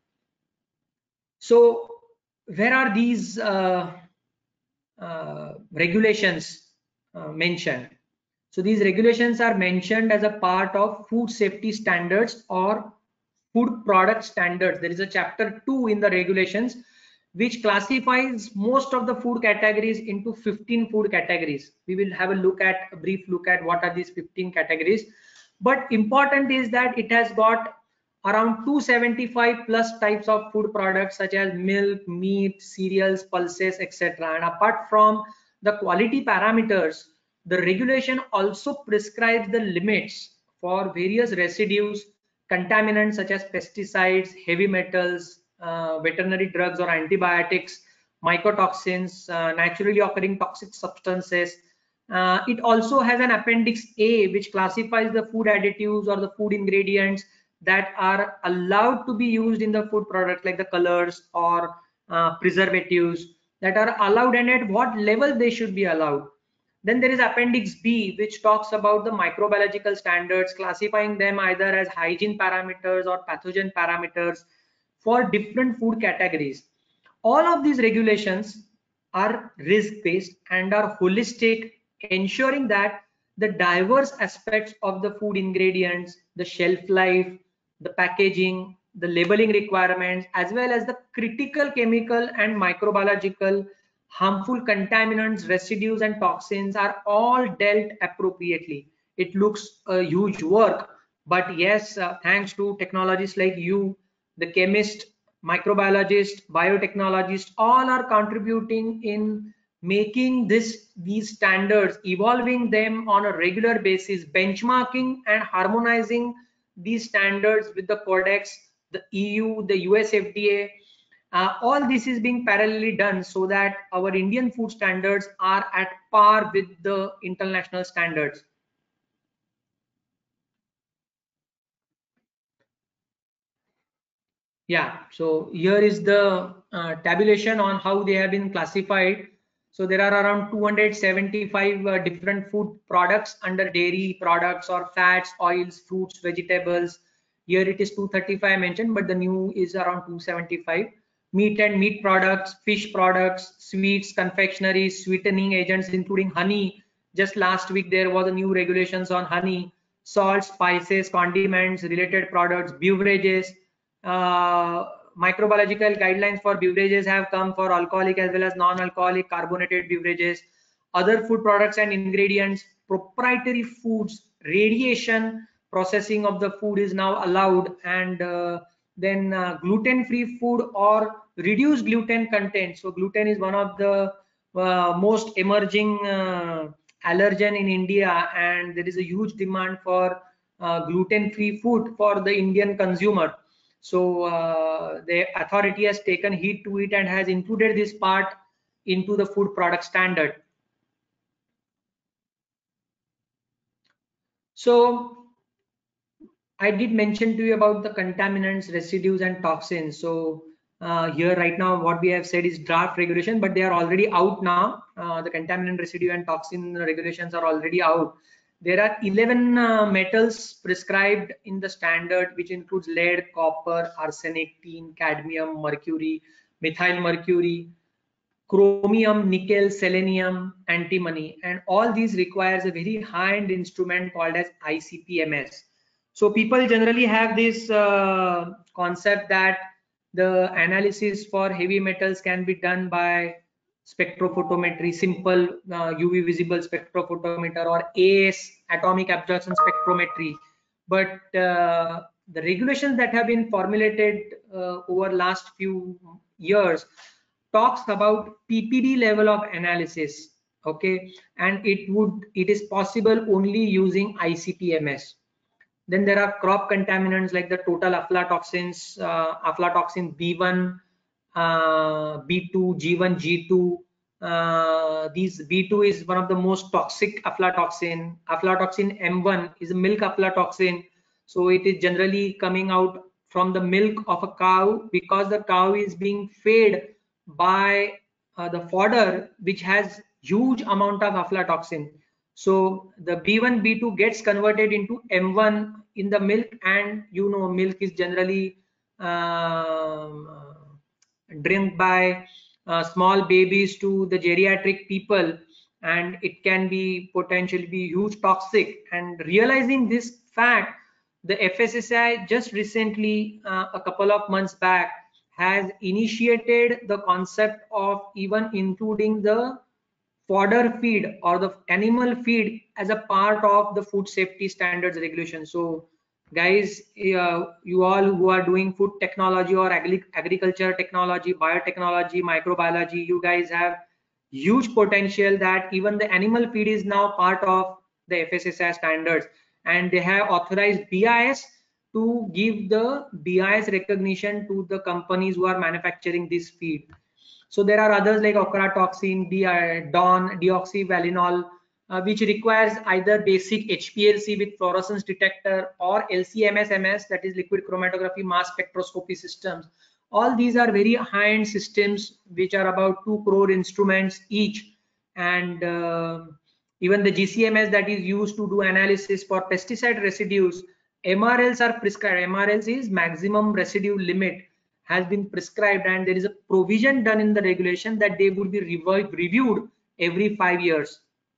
So where are these uh, uh, regulations uh, mentioned? So these regulations are mentioned as a part of food safety standards or food product standards. There is a chapter two in the regulations which classifies most of the food categories into fifteen food categories. We will have a look at a brief look at what are these fifteen categories. But important is that it has got around two hundred seventy-five plus types of food products such as milk, meat, cereals, pulses, et cetera. And apart from the quality parameters, the regulation also prescribes the limits for various residues, contaminants such as pesticides, heavy metals, uh, veterinary drugs or antibiotics, mycotoxins, uh, naturally occurring toxic substances. Uh, it also has an appendix A which classifies the food additives or the food ingredients that are allowed to be used in the food product, like the colors or uh, preservatives that are allowed and at what level they should be allowed. Then there is appendix B which talks about the microbiological standards, classifying them either as hygiene parameters or pathogen parameters for different food categories. All of these regulations are risk based and are holistic, ensuring that the diverse aspects of the food ingredients, the shelf life, the packaging, the labeling requirements, as well as the critical chemical and microbiological harmful contaminants, residues and toxins are all dealt appropriately. It looks a huge work, but yes, uh, thanks to technologies like you, the chemist, microbiologist, biotechnologist, all are contributing in making this these standards, evolving them on a regular basis, benchmarking and harmonizing these standards with the codex, the E U, the U S F D A. Uh, all this is being parallelly done so that our Indian food standards are at par with the international standards. Yeah, so here is the uh, tabulation on how they have been classified. So there are around two hundred seventy-five uh, different food products under dairy products or fats, oils, fruits, vegetables. Here it is two thirty-five mentioned, but the new is around two seventy-five. Meat and meat products, fish products, sweets, confectionery, sweetening agents, including honey. Just last week there was a new regulations on honey, salt, spices, condiments, related products, beverages. Uh, microbiological guidelines for beverages have come for alcoholic as well as non-alcoholic carbonated beverages, other food products and ingredients, proprietary foods, radiation processing of the food is now allowed, and uh, then uh, gluten-free food or reduced gluten content. So gluten is one of the uh, most emerging uh, allergen in India, and there is a huge demand for uh, gluten-free food for the Indian consumer. So uh, the authority has taken heed to it and has included this part into the food product standard. So I did mention to you about the contaminants, residues and toxins. So uh, here right now what we have said is draft regulation, but they are already out now. Uh, the contaminant, residue and toxin regulations are already out. There are eleven uh, metals prescribed in the standard, which includes lead, copper, arsenic, tin, cadmium, mercury, methyl mercury, chromium, nickel, selenium, antimony, and all these requires a very high-end instrument called as I C P M S. So people generally have this uh, concept that the analysis for heavy metals can be done by spectrophotometry, simple uh, U V visible spectrophotometer, or A S, atomic absorption spectrometry. But uh, the regulations that have been formulated uh, over last few years talks about P P B level of analysis, okay, and it would it is possible only using I C P M S. Then there are crop contaminants like the total aflatoxins, uh, aflatoxin B one, uh, B two, G one, G two. Uh, these B two is one of the most toxic aflatoxin. Aflatoxin M one is a milk aflatoxin. So it is generally coming out from the milk of a cow, because the cow is being fed by uh, the fodder which has huge amount of aflatoxin. So the B one, B two gets converted into M one in the milk, and you know milk is generally um, drink by uh, small babies to the geriatric people, and it can be potentially be huge toxic. And realizing this fact, the F S S A I just recently uh, a couple of months back has initiated the concept of even including the fodder feed or the animal feed as a part of the food safety standards regulation. So guys, uh, you all who are doing food technology or agri agriculture technology, biotechnology, microbiology, you guys have huge potential that even the animal feed is now part of the F S S A I standards, and they have authorized B I S to give the B I S recognition to the companies who are manufacturing this feed. So there are others like ochratoxin, DON, deoxyvalinol, uh, which requires either basic H P L C with fluorescence detector or L C M S M S, that is liquid chromatography mass spectroscopy systems. All these are very high-end systems which are about two crore instruments each, and uh, even the G C M S that is used to do analysis for pesticide residues, M R Ls are prescribed. M R Ls is maximum residue limit has been prescribed, and there is a provision done in the regulation that they would be reviewed every five years.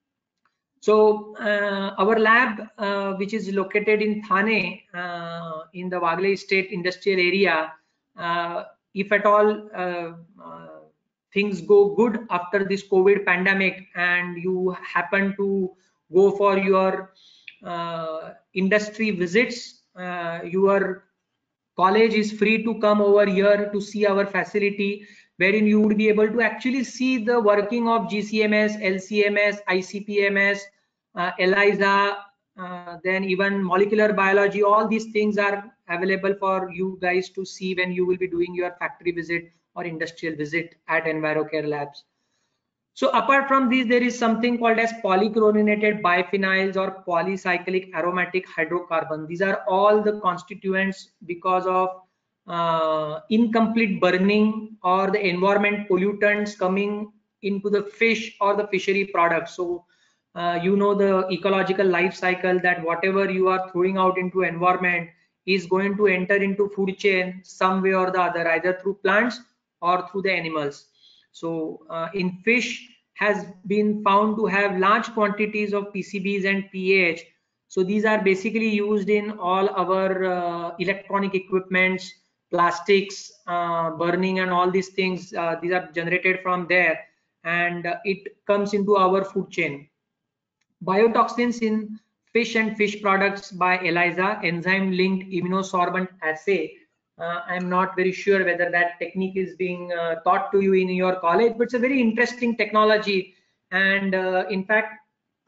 So uh, our lab, uh, which is located in Thane, uh, in the Waghli State Industrial Area, uh, if at all uh, uh, things go good after this COVID pandemic and you happen to go for your uh, industry visits, uh, your college is free to come over here to see our facility, wherein you would be able to actually see the working of G C M S, L C M S, I C P M S, uh, ELISA, uh, then even molecular biology. All these things are available for you guys to see when you will be doing your factory visit or industrial visit at EnviroCare Labs. So apart from these, there is something called as polychlorinated biphenyls or polycyclic aromatic hydrocarbon. These are all the constituents because of uh, incomplete burning or the environment pollutants coming into the fish or the fishery products. So uh, you know the ecological life cycle, that whatever you are throwing out into environment is going to enter into food chain some way or the other, either through plants or through the animals. So uh, in fish has been found to have large quantities of P C Bs and P A H. So these are basically used in all our uh, electronic equipments, plastics, uh, burning and all these things. Uh, these are generated from there, and uh, it comes into our food chain. Biotoxins in fish and fish products by ELISA, enzyme linked immunosorbent assay. Uh, I'm not very sure whether that technique is being uh, taught to you in your college, but it's a very interesting technology. And uh, in fact,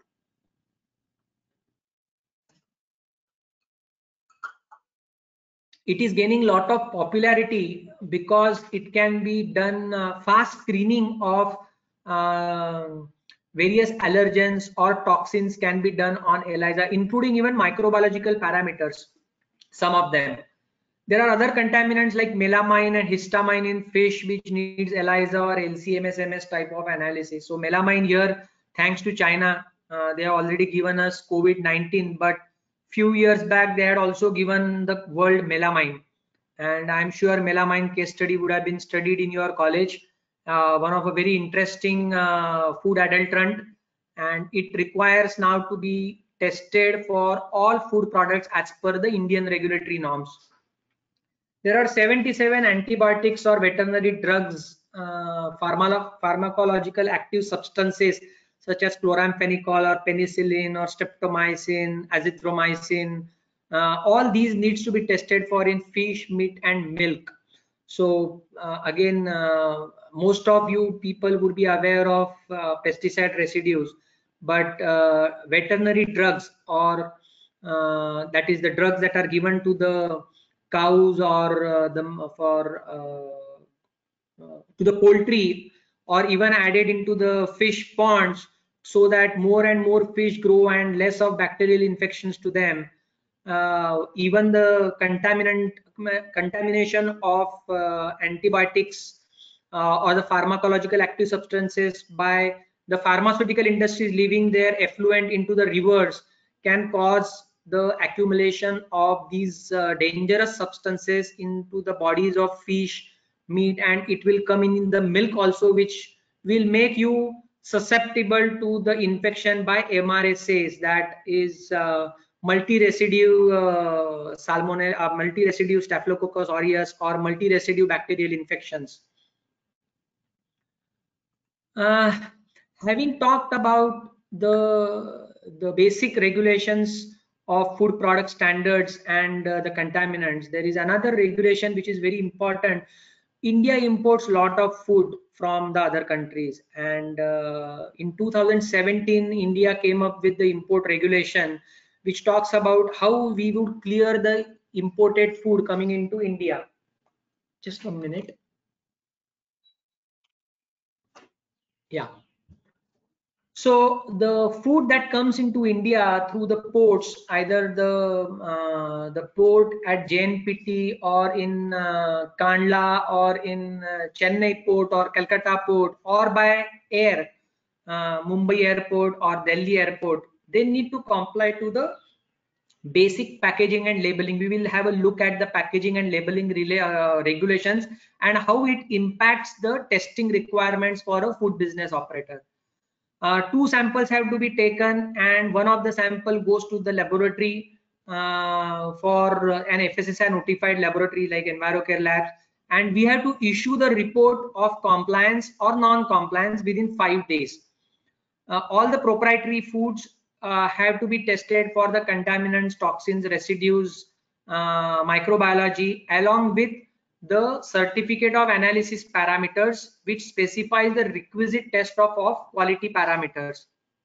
it is gaining a lot of popularity because it can be done uh, fast screening of uh, various allergens or toxins can be done on ELISA, including even microbiological parameters, some of them. There are other contaminants like melamine and histamine in fish, which needs ELISA or L C M S M S type of analysis. So melamine here, thanks to China, uh, they have already given us COVID nineteen, but few years back they had also given the world melamine, and I'm sure melamine case study would have been studied in your college. Uh, one of a very interesting uh, food adulterant, and it requires now to be tested for all food products as per the Indian regulatory norms. There are seventy-seven antibiotics or veterinary drugs uh, pharma pharmacological active substances such as chloramphenicol or penicillin or streptomycin, azithromycin, uh, all these needs to be tested for in fish, meat and milk. So uh, again, uh, most of you people would be aware of uh, pesticide residues, but uh, veterinary drugs, or uh, that is the drugs that are given to the cows or uh, the for uh, uh, to the poultry, or even added into the fish ponds, so that more and more fish grow and less of bacterial infections to them. Uh, even the contaminant contamination of uh, antibiotics uh, or the pharmacological active substances by the pharmaceutical industries leaving their effluent into the rivers can cause the accumulation of these uh, dangerous substances into the bodies of fish, meat, and it will come in, in the milk also, which will make you susceptible to the infection by M R S As, that is uh, multi-residue uh, salmonella, uh, multi-residue staphylococcus aureus or multi-residue bacterial infections. Uh, having talked about the the basic regulations of food product standards and uh, the contaminants, there is another regulation which is very important. India imports a lot of food from the other countries, and uh, in two thousand seventeen India came up with the import regulation which talks about how we would clear the imported food coming into India. Just a minute. Yeah. So the food that comes into India through the ports, either the uh, the port at J N P T or in uh, Kandla or in uh, Chennai port or Calcutta port, or by air, uh, Mumbai airport or Delhi airport, they need to comply to the basic packaging and labeling. We will have a look at the packaging and labeling relay, uh, regulations and how it impacts the testing requirements for a food business operator. Uh, two samples have to be taken, and one of the sample goes to the laboratory uh, for uh, an F S S A I notified laboratory like EnviroCare Labs, and we have to issue the report of compliance or non-compliance within five days. Uh, all the proprietary foods uh, have to be tested for the contaminants, toxins, residues, uh, microbiology, along with the certificate of analysis parameters, which specifies the requisite test of, of quality parameters.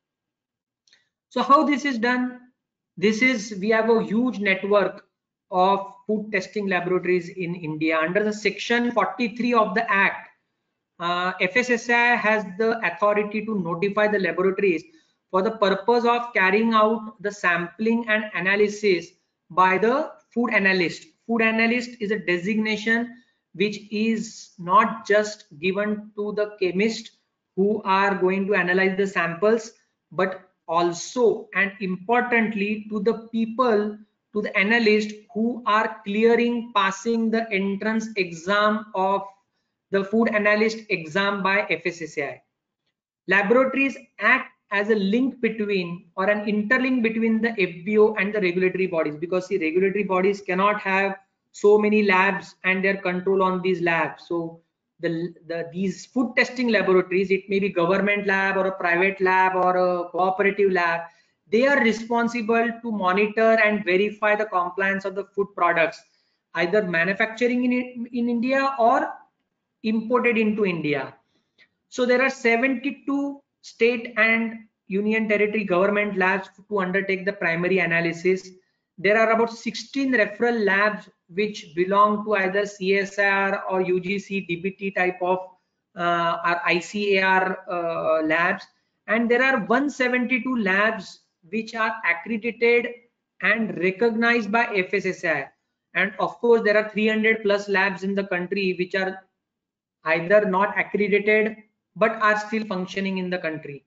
So how this is done? This is, we have a huge network of food testing laboratories in India. Under the section forty-three of the Act, uh, F S S A I has the authority to notify the laboratories for the purpose of carrying out the sampling and analysis by the food analyst. Food analyst is a designation which is not just given to the chemist who are going to analyze the samples, but also and importantly to the people, to the analyst who are clearing, passing the entrance exam of the food analyst exam by F S S A I. Laboratories act as a link between, or an interlink between, the F B O and the regulatory bodies, because the regulatory bodies cannot have so many labs and their control on these labs. So the, the these food testing laboratories, it may be government lab or a private lab or a cooperative lab, they are responsible to monitor and verify the compliance of the food products, either manufacturing in, in India or imported into India. So there are seventy-two state and union territory government labs to undertake the primary analysis. There are about sixteen referral labs which belong to either C S I R or U G C D B T type of uh, or I C A R uh, labs, and there are one hundred seventy-two labs which are accredited and recognized by F S S A I. And of course there are three hundred plus labs in the country which are either not accredited but are still functioning in the country.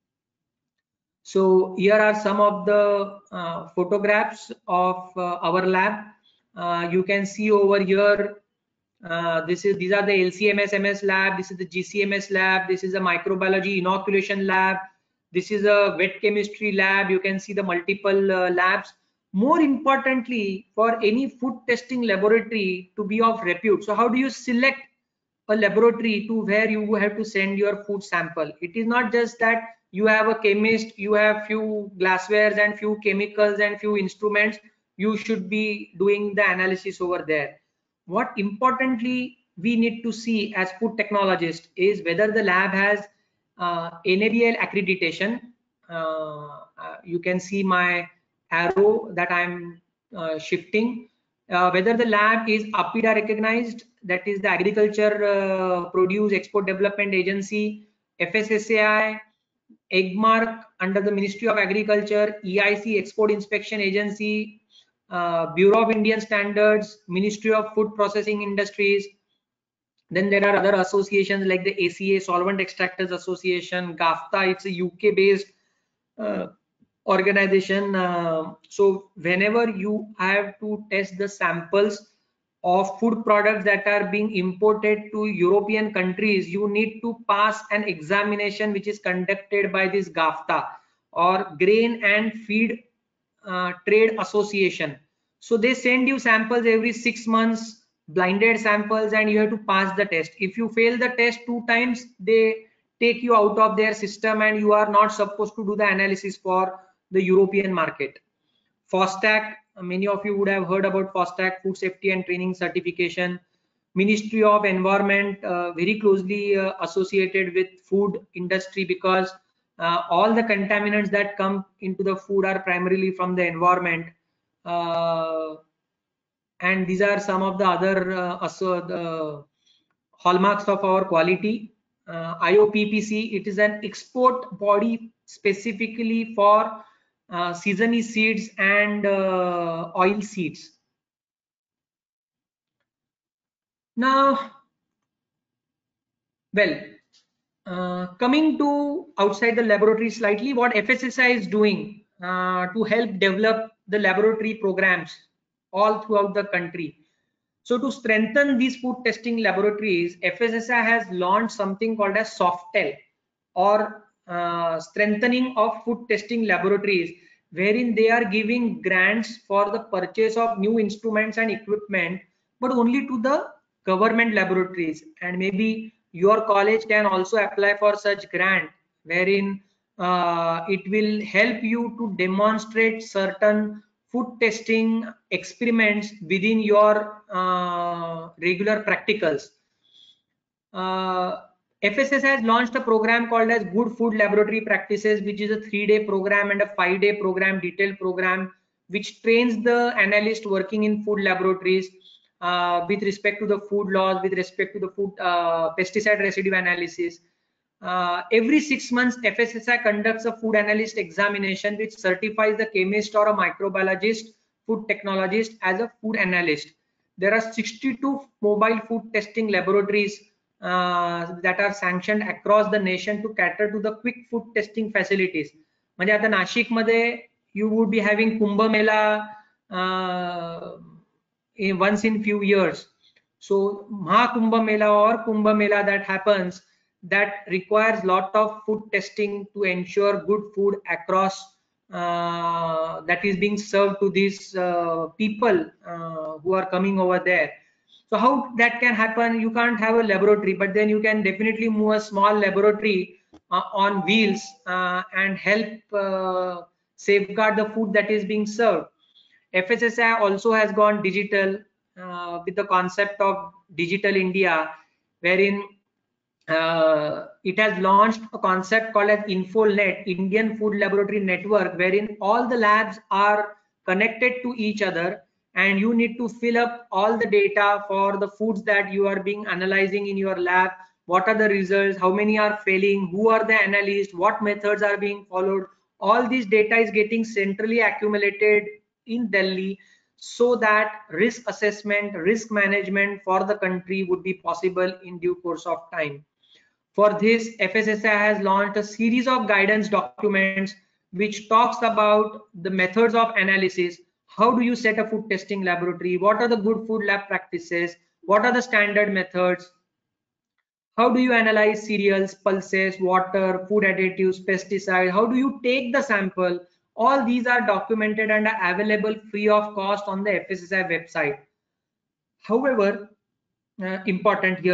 So here are some of the uh, photographs of uh, our lab. Uh, you can see over here, uh, this is these are the L C M S M S lab, this is the G C M S lab, this is a microbiology inoculation lab, this is a wet chemistry lab. You can see the multiple uh, labs. More importantly, for any food testing laboratory to be of repute, so how do you select a laboratory to where you have to send your food sample. It is not just that you have a chemist, you have few glasswares and few chemicals and few instruments, you should be doing the analysis over there. What importantly we need to see as food technologists is whether the lab has uh, N A B L accreditation. Uh, uh, you can see my arrow that I'm uh, shifting. Uh, whether the lab is APIDA recognized, that is the Agriculture uh, Produce Export Development Agency, F S S A I, EGMARK under the Ministry of Agriculture, E I C Export Inspection Agency, uh, Bureau of Indian Standards, Ministry of Food Processing Industries. Then there are other associations like the A C A, Solvent Extractors Association, GAFTA, it's a U K based uh, organization. Uh, so whenever you have to test the samples of food products that are being imported to European countries, you need to pass an examination which is conducted by this GAFTA or Grain and Feed uh, Trade Association. So they send you samples every six months, blinded samples, and you have to pass the test. If you fail the test two times, they take you out of their system and you are not supposed to do the analysis for the European market. FOSTAC, many of you would have heard about FOSTAC, Food Safety and Training Certification. Ministry of Environment, uh, very closely uh, associated with food industry, because uh, all the contaminants that come into the food are primarily from the environment. Uh, and these are some of the other uh, also the hallmarks of our quality. Uh, I O P P C, it is an export body specifically for uh, sesame seeds and uh, oil seeds. Now, well, uh, coming to outside the laboratory slightly, what F S S A I is doing uh, to help develop the laboratory programs all throughout the country. So to strengthen these food testing laboratories, F S S A I has launched something called as SOFTEL, or uh, strengthening of food testing laboratories, wherein they are giving grants for the purchase of new instruments and equipment, but only to the government laboratories. And maybe your college can also apply for such grant, wherein uh, it will help you to demonstrate certain food testing experiments within your uh, regular practicals. Uh, F S S has launched a program called as Good Food Laboratory Practices, which is a three-day program and a five-day program, detailed program, which trains the analyst working in food laboratories uh, with respect to the food laws, with respect to the food uh, pesticide residue analysis. Uh, every six months, F S S A I conducts a food analyst examination, which certifies the chemist or a microbiologist, food technologist as a food analyst. There are sixty-two mobile food testing laboratories uh, that are sanctioned across the nation to cater to the quick food testing facilities. म्हणजे आता नाशिक मध्ये you would be having Kumbh Mela uh, in, once in few years. So Maha Kumbh Mela or Kumbh Mela that happens, that requires lot of food testing to ensure good food across uh, that is being served to these uh, people uh, who are coming over there. So how that can happen? You can't have a laboratory, but then you can definitely move a small laboratory uh, on wheels uh, and help uh, safeguard the food that is being served. F S S A I also has gone digital uh, with the concept of Digital India, wherein uh, it has launched a concept called as InfoNet, Indian Food Laboratory Network, wherein all the labs are connected to each other, and you need to fill up all the data for the foods that you are being analyzing in your lab. What are the results? How many are failing? Who are the analysts? What methods are being followed? All this data is getting centrally accumulated in Delhi, so that risk assessment, risk management for the country would be possible in due course of time. For this, F S S A I has launched a series of guidance documents which talks about the methods of analysis. How do you set a food testing laboratory? What are the good food lab practices? What are the standard methods? How do you analyze cereals, pulses, water, food additives, pesticides? How do you take the sample? All these are documented and are available free of cost on the F S S A I website. However, uh, important here,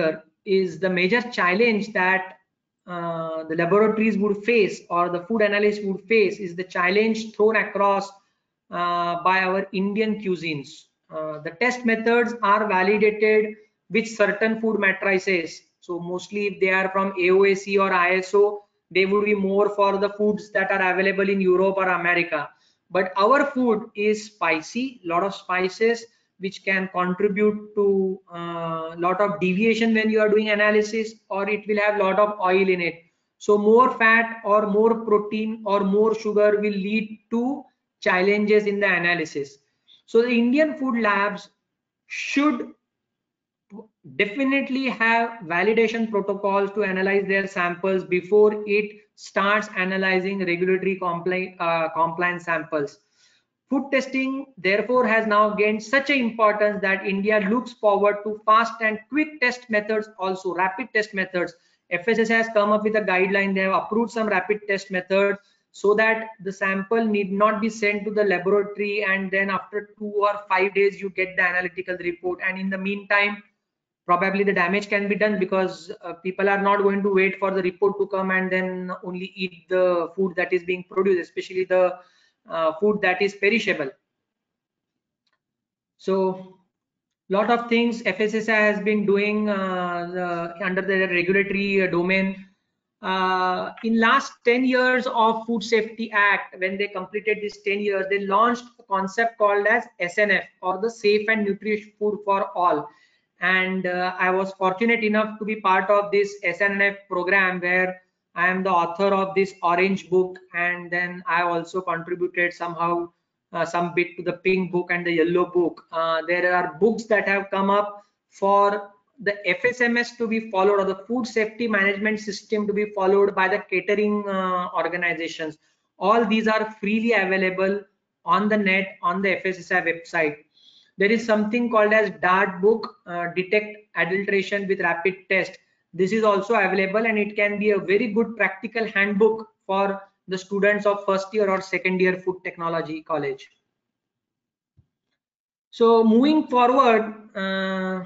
is the major challenge that uh, the laboratories would face or the food analysts would face is the challenge thrown across uh, by our Indian cuisines. Uh, the test methods are validated with certain food matrices. So mostly if they are from A O A C or I S O, they would be more for the foods that are available in Europe or America. But our food is spicy, lot of spices, which can contribute to a uh, lot of deviation when you are doing analysis, or it will have lot of oil in it. So more fat or more protein or more sugar will lead to challenges in the analysis. So the Indian food labs should definitely have validation protocols to analyze their samples before it starts analyzing regulatory compli uh, compliance samples. Food testing therefore has now gained such an importance that India looks forward to fast and quick test methods, also rapid test methods. F S S has come up with a guideline. They have approved some rapid test methods so that the sample need not be sent to the laboratory and then after two or five days you get the analytical report, and in the meantime probably the damage can be done because uh, people are not going to wait for the report to come and then only eat the food that is being produced, especially the uh, food that is perishable. So lot of things F S S A I has been doing uh, the, under the regulatory domain. Uh, in last ten years of Food Safety Act, when they completed this ten years, they launched a concept called as S N F, or the Safe and Nutritious Food for All. And uh, I was fortunate enough to be part of this S N F program, where I am the author of this orange book, and then I also contributed somehow uh, some bit to the pink book and the yellow book. Uh, there are books that have come up for the F S M S to be followed, or the food safety management system to be followed by the catering uh, organizations. All these are freely available on the net on the F S S A I website. There is something called as DART book, uh, Detect Adulteration with Rapid Test. This is also available, and it can be a very good practical handbook for the students of first year or second year food technology college. So moving forward, uh,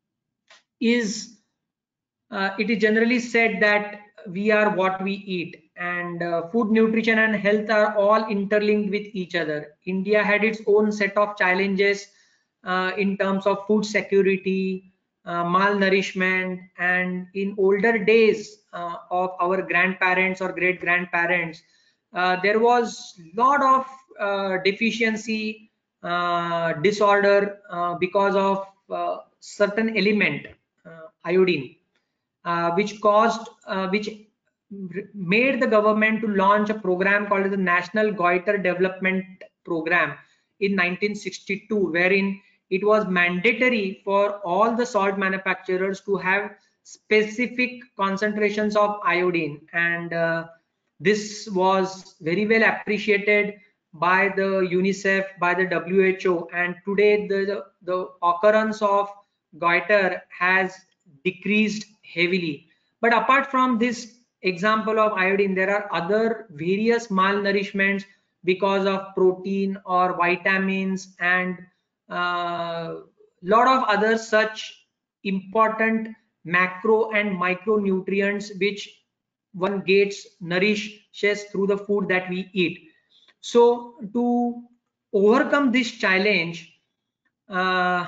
is uh, it is generally said that we are what we eat, and uh, food, nutrition and health are all interlinked with each other. India had its own set of challenges uh, in terms of food security, uh, malnourishment, and in older days uh, of our grandparents or great grandparents, uh, there was lot of uh, deficiency, uh, disorder uh, because of uh, certain element, uh, iodine, uh, which caused uh, which made the government to launch a program called the National Goiter Development Program in nineteen sixty-two, wherein it was mandatory for all the salt manufacturers to have specific concentrations of iodine, and uh, this was very well appreciated by the UNICEF, by the W H O, and today the, the occurrence of goiter has decreased heavily. But apart from this example of iodine, there are other various malnourishments because of protein or vitamins and uh, lot of other such important macro and micronutrients which one gets nourishes through the food that we eat. So to overcome this challenge, uh,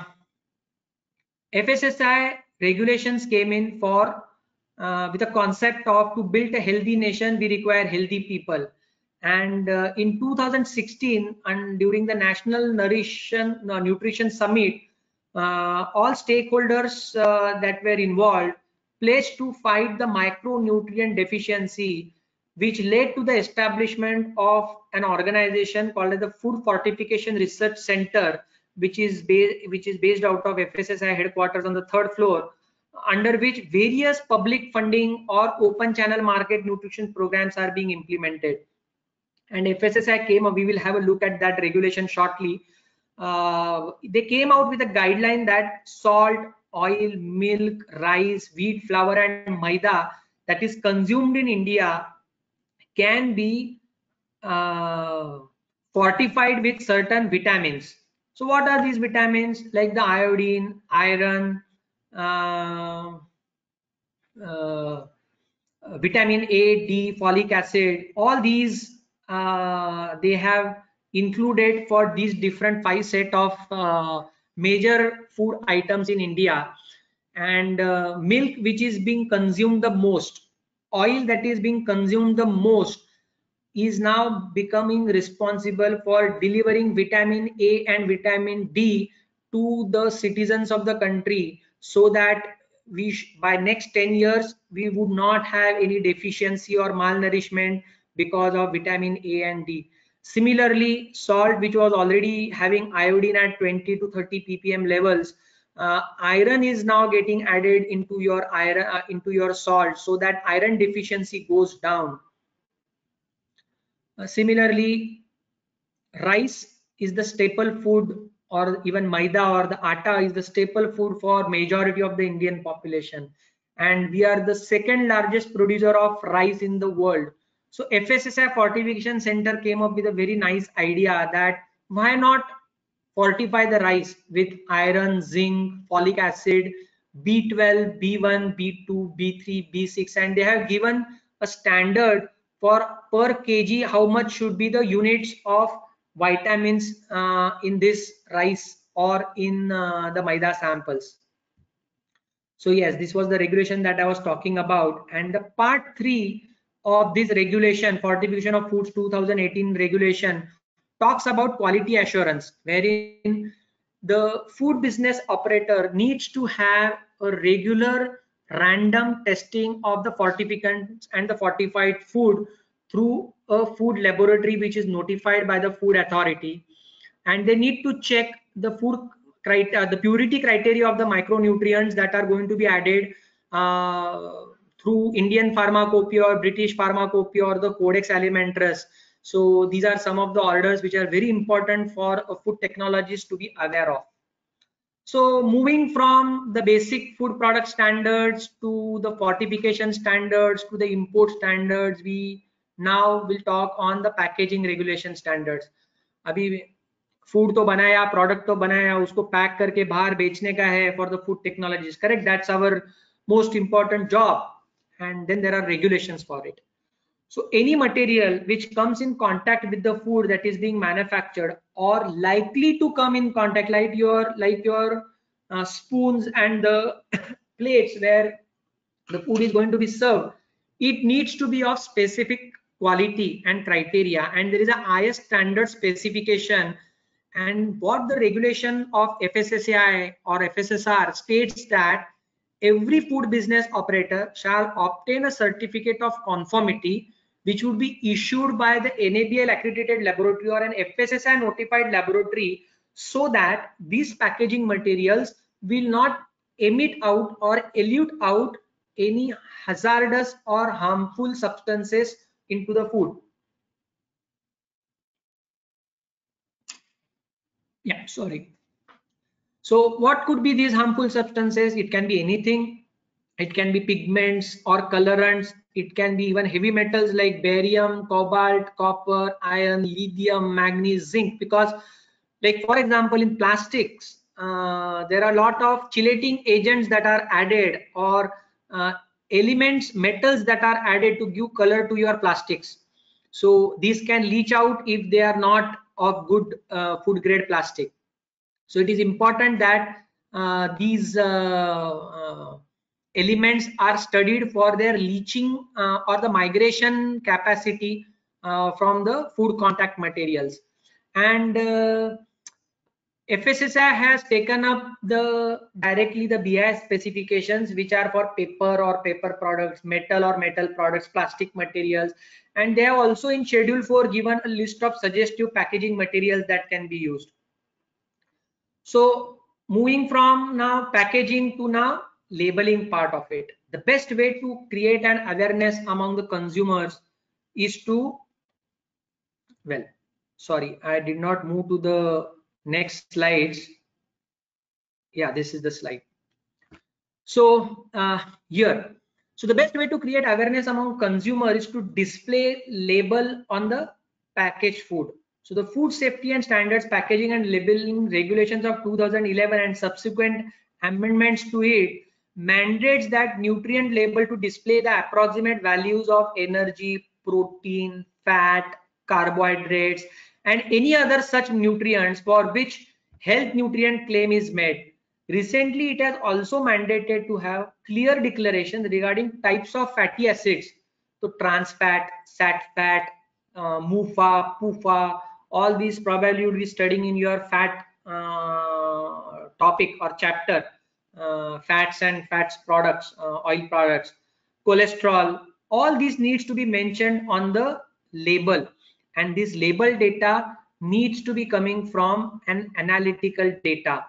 F S S A I regulations came in for uh, with a concept of to build a healthy nation, we require healthy people. And uh, in two thousand sixteen, and during the National Nutrition, uh, Nutrition Summit, uh, all stakeholders uh, that were involved pledged to fight the micronutrient deficiency, which led to the establishment of an organization called the Food Fortification Research Center, which is based which is based out of F S S A I headquarters on the third floor, under which various public funding or open channel market nutrition programs are being implemented. And F S S A I came up, we will have a look at that regulation shortly. Uh, they came out with a guideline that salt, oil, milk, rice, wheat, flour and maida that is consumed in India can be uh, fortified with certain vitamins. So what are these vitamins? Like the iodine, iron, uh, uh, vitamin A, D, folic acid, all these uh, they have included for these different five set of uh, major food items in India. And uh, milk, which is being consumed the most, oil that is being consumed the most, is now becoming responsible for delivering vitamin A and vitamin D to the citizens of the country, so that we by next ten years we would not have any deficiency or malnourishment because of vitamin A and D. Similarly, salt, which was already having iodine at twenty to thirty p p m levels, uh, iron is now getting added into your iron uh, into your salt, so that iron deficiency goes down. Uh, similarly, rice is the staple food, or even maida or the atta is the staple food for majority of the Indian population, and we are the second largest producer of rice in the world. So F S S A I Fortification Center came up with a very nice idea that why not fortify the rice with iron, zinc, folic acid, B twelve, B one, B two, B three, B six, and they have given a standard for per kg how much should be the units of vitamins uh, in this rice or in uh, the maida samples. So yes, this was the regulation that I was talking about. And the part three of this regulation, Fortification of Foods two thousand eighteen regulation, talks about quality assurance, wherein the food business operator needs to have a regular random testing of the fortificants and the fortified food through a food laboratory which is notified by the food authority, and they need to check the food criteria, the purity criteria of the micronutrients that are going to be added uh, through Indian Pharmacopoeia or British Pharmacopoeia or the Codex Alimentarius. So these are some of the orders which are very important for a food technologist to be aware of. So moving from the basic food product standards to the fortification standards to the import standards, we now will talk on the packaging regulation standards. अभी food तो बनाया, product तो बनाया, उसको pack करके बाहर बेचने का है for the food technologies, correct? That's our most important job, and then there are regulations for it. So any material which comes in contact with the food that is being manufactured or likely to come in contact, like your like your uh, spoons and the plates where the food is going to be served, it needs to be of specific quality and criteria, and there is a highest standard specification. And what the regulation of F S S A I or F S S R states that every food business operator shall obtain a certificate of conformity which would be issued by the N A B L accredited laboratory or an F S S A I notified laboratory, so that these packaging materials will not emit out or elute out any hazardous or harmful substances into the food. Yeah, sorry. So what could be these harmful substances? It can be anything. It can be pigments or colorants. It can be even heavy metals like barium, cobalt, copper, iron, lithium, manganese, zinc. Because, like for example, in plastics, uh, there are a lot of chelating agents that are added, or uh, elements, metals that are added to give color to your plastics. So these can leach out if they are not of good uh, food grade plastic. So it is important that uh, these uh, uh, elements are studied for their leaching uh, or the migration capacity uh, from the food contact materials. And uh, F S S A I has taken up the directly the B I S specifications, which are for paper or paper products, metal or metal products, plastic materials, and they have also in schedule four given a list of suggestive packaging materials that can be used. So moving from now packaging to now labeling part of it, the best way to create an awareness among the consumers is to, well, sorry, I did not move to the next slides. Yeah, this is the slide. So uh, here, so the best way to create awareness among consumers is to display label on the packaged food. So the Food Safety and Standards Packaging and Labeling Regulations of two thousand eleven and subsequent amendments to it mandates that nutrient label to display the approximate values of energy, protein, fat, carbohydrates, and any other such nutrients for which health nutrient claim is made. Recently, it has also mandated to have clear declarations regarding types of fatty acids. So trans fat, sat fat, uh, M U F A, P U F A, all these probably you will be studying in your fat uh, topic or chapter. Uh, fats and fats products, uh, oil products, cholesterol, all these needs to be mentioned on the label, and this label data needs to be coming from an analytical data.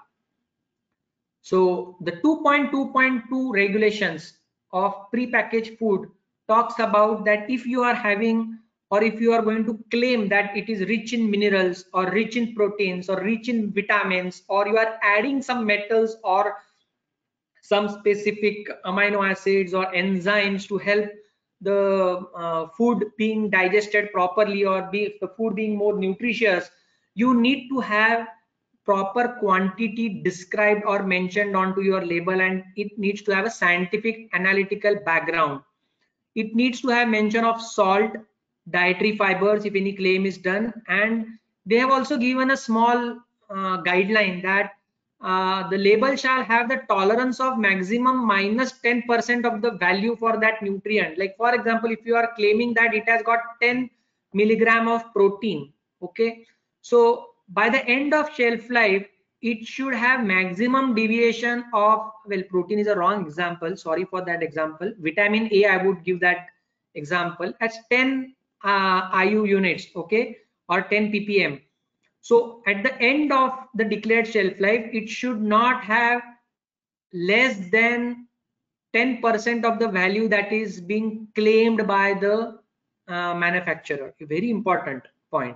So the two point two point two regulations of prepackaged food talks about that if you are having or if you are going to claim that it is rich in minerals or rich in proteins or rich in vitamins, or you are adding some metals or some specific amino acids or enzymes to help the uh, food being digested properly or be the food being more nutritious, you need to have proper quantity described or mentioned onto your label, and it needs to have a scientific analytical background. It needs to have mention of salt, dietary fibers if any claim is done, and they have also given a small uh, guideline that uh, the label shall have the tolerance of maximum minus ten percent of the value for that nutrient. Like for example, if you are claiming that it has got ten milligram of protein, okay, so by the end of shelf life it should have maximum deviation of, well, protein is a wrong example, sorry for that example, vitamin A I would give that example as ten uh, I U units, okay, or ten p p m. So at the end of the declared shelf life, it should not have less than ten percent of the value that is being claimed by the uh, manufacturer. A very important point.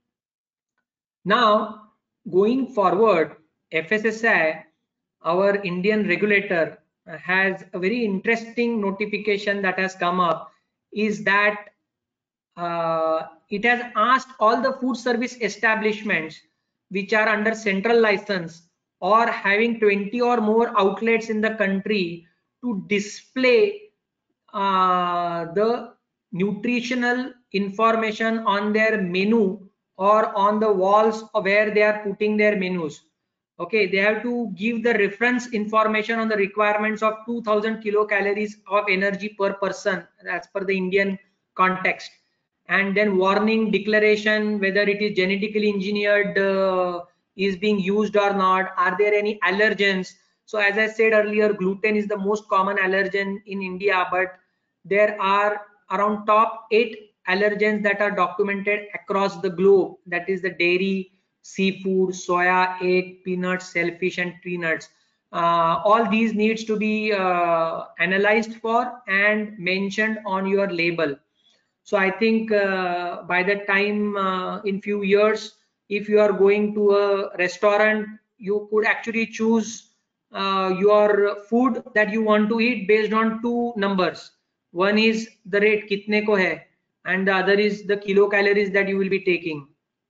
Now, going forward, F S S A I, our Indian regulator, has a very interesting notification that has come up, is that uh, it has asked all the food service establishments which are under central license or having twenty or more outlets in the country to display uh, the nutritional information on their menu or on the walls where they are putting their menus. Okay, they have to give the reference information on the requirements of two thousand kilocalories of energy per person as per the Indian context, and then warning declaration whether it is genetically engineered uh, is being used or not, are there any allergens. So as I said earlier, gluten is the most common allergen in India, but there are around top eight allergens that are documented across the globe, that is the dairy, seafood, soya, egg, peanuts, shellfish and tree nuts. Uh, all these needs to be uh, analyzed for and mentioned on your label. So I think uh, by the time uh, in few years, if you are going to a restaurant, you could actually choose uh, your food that you want to eat based on two numbers. One is the rate kitne ko hai, and the other is the kilocalories that you will be taking.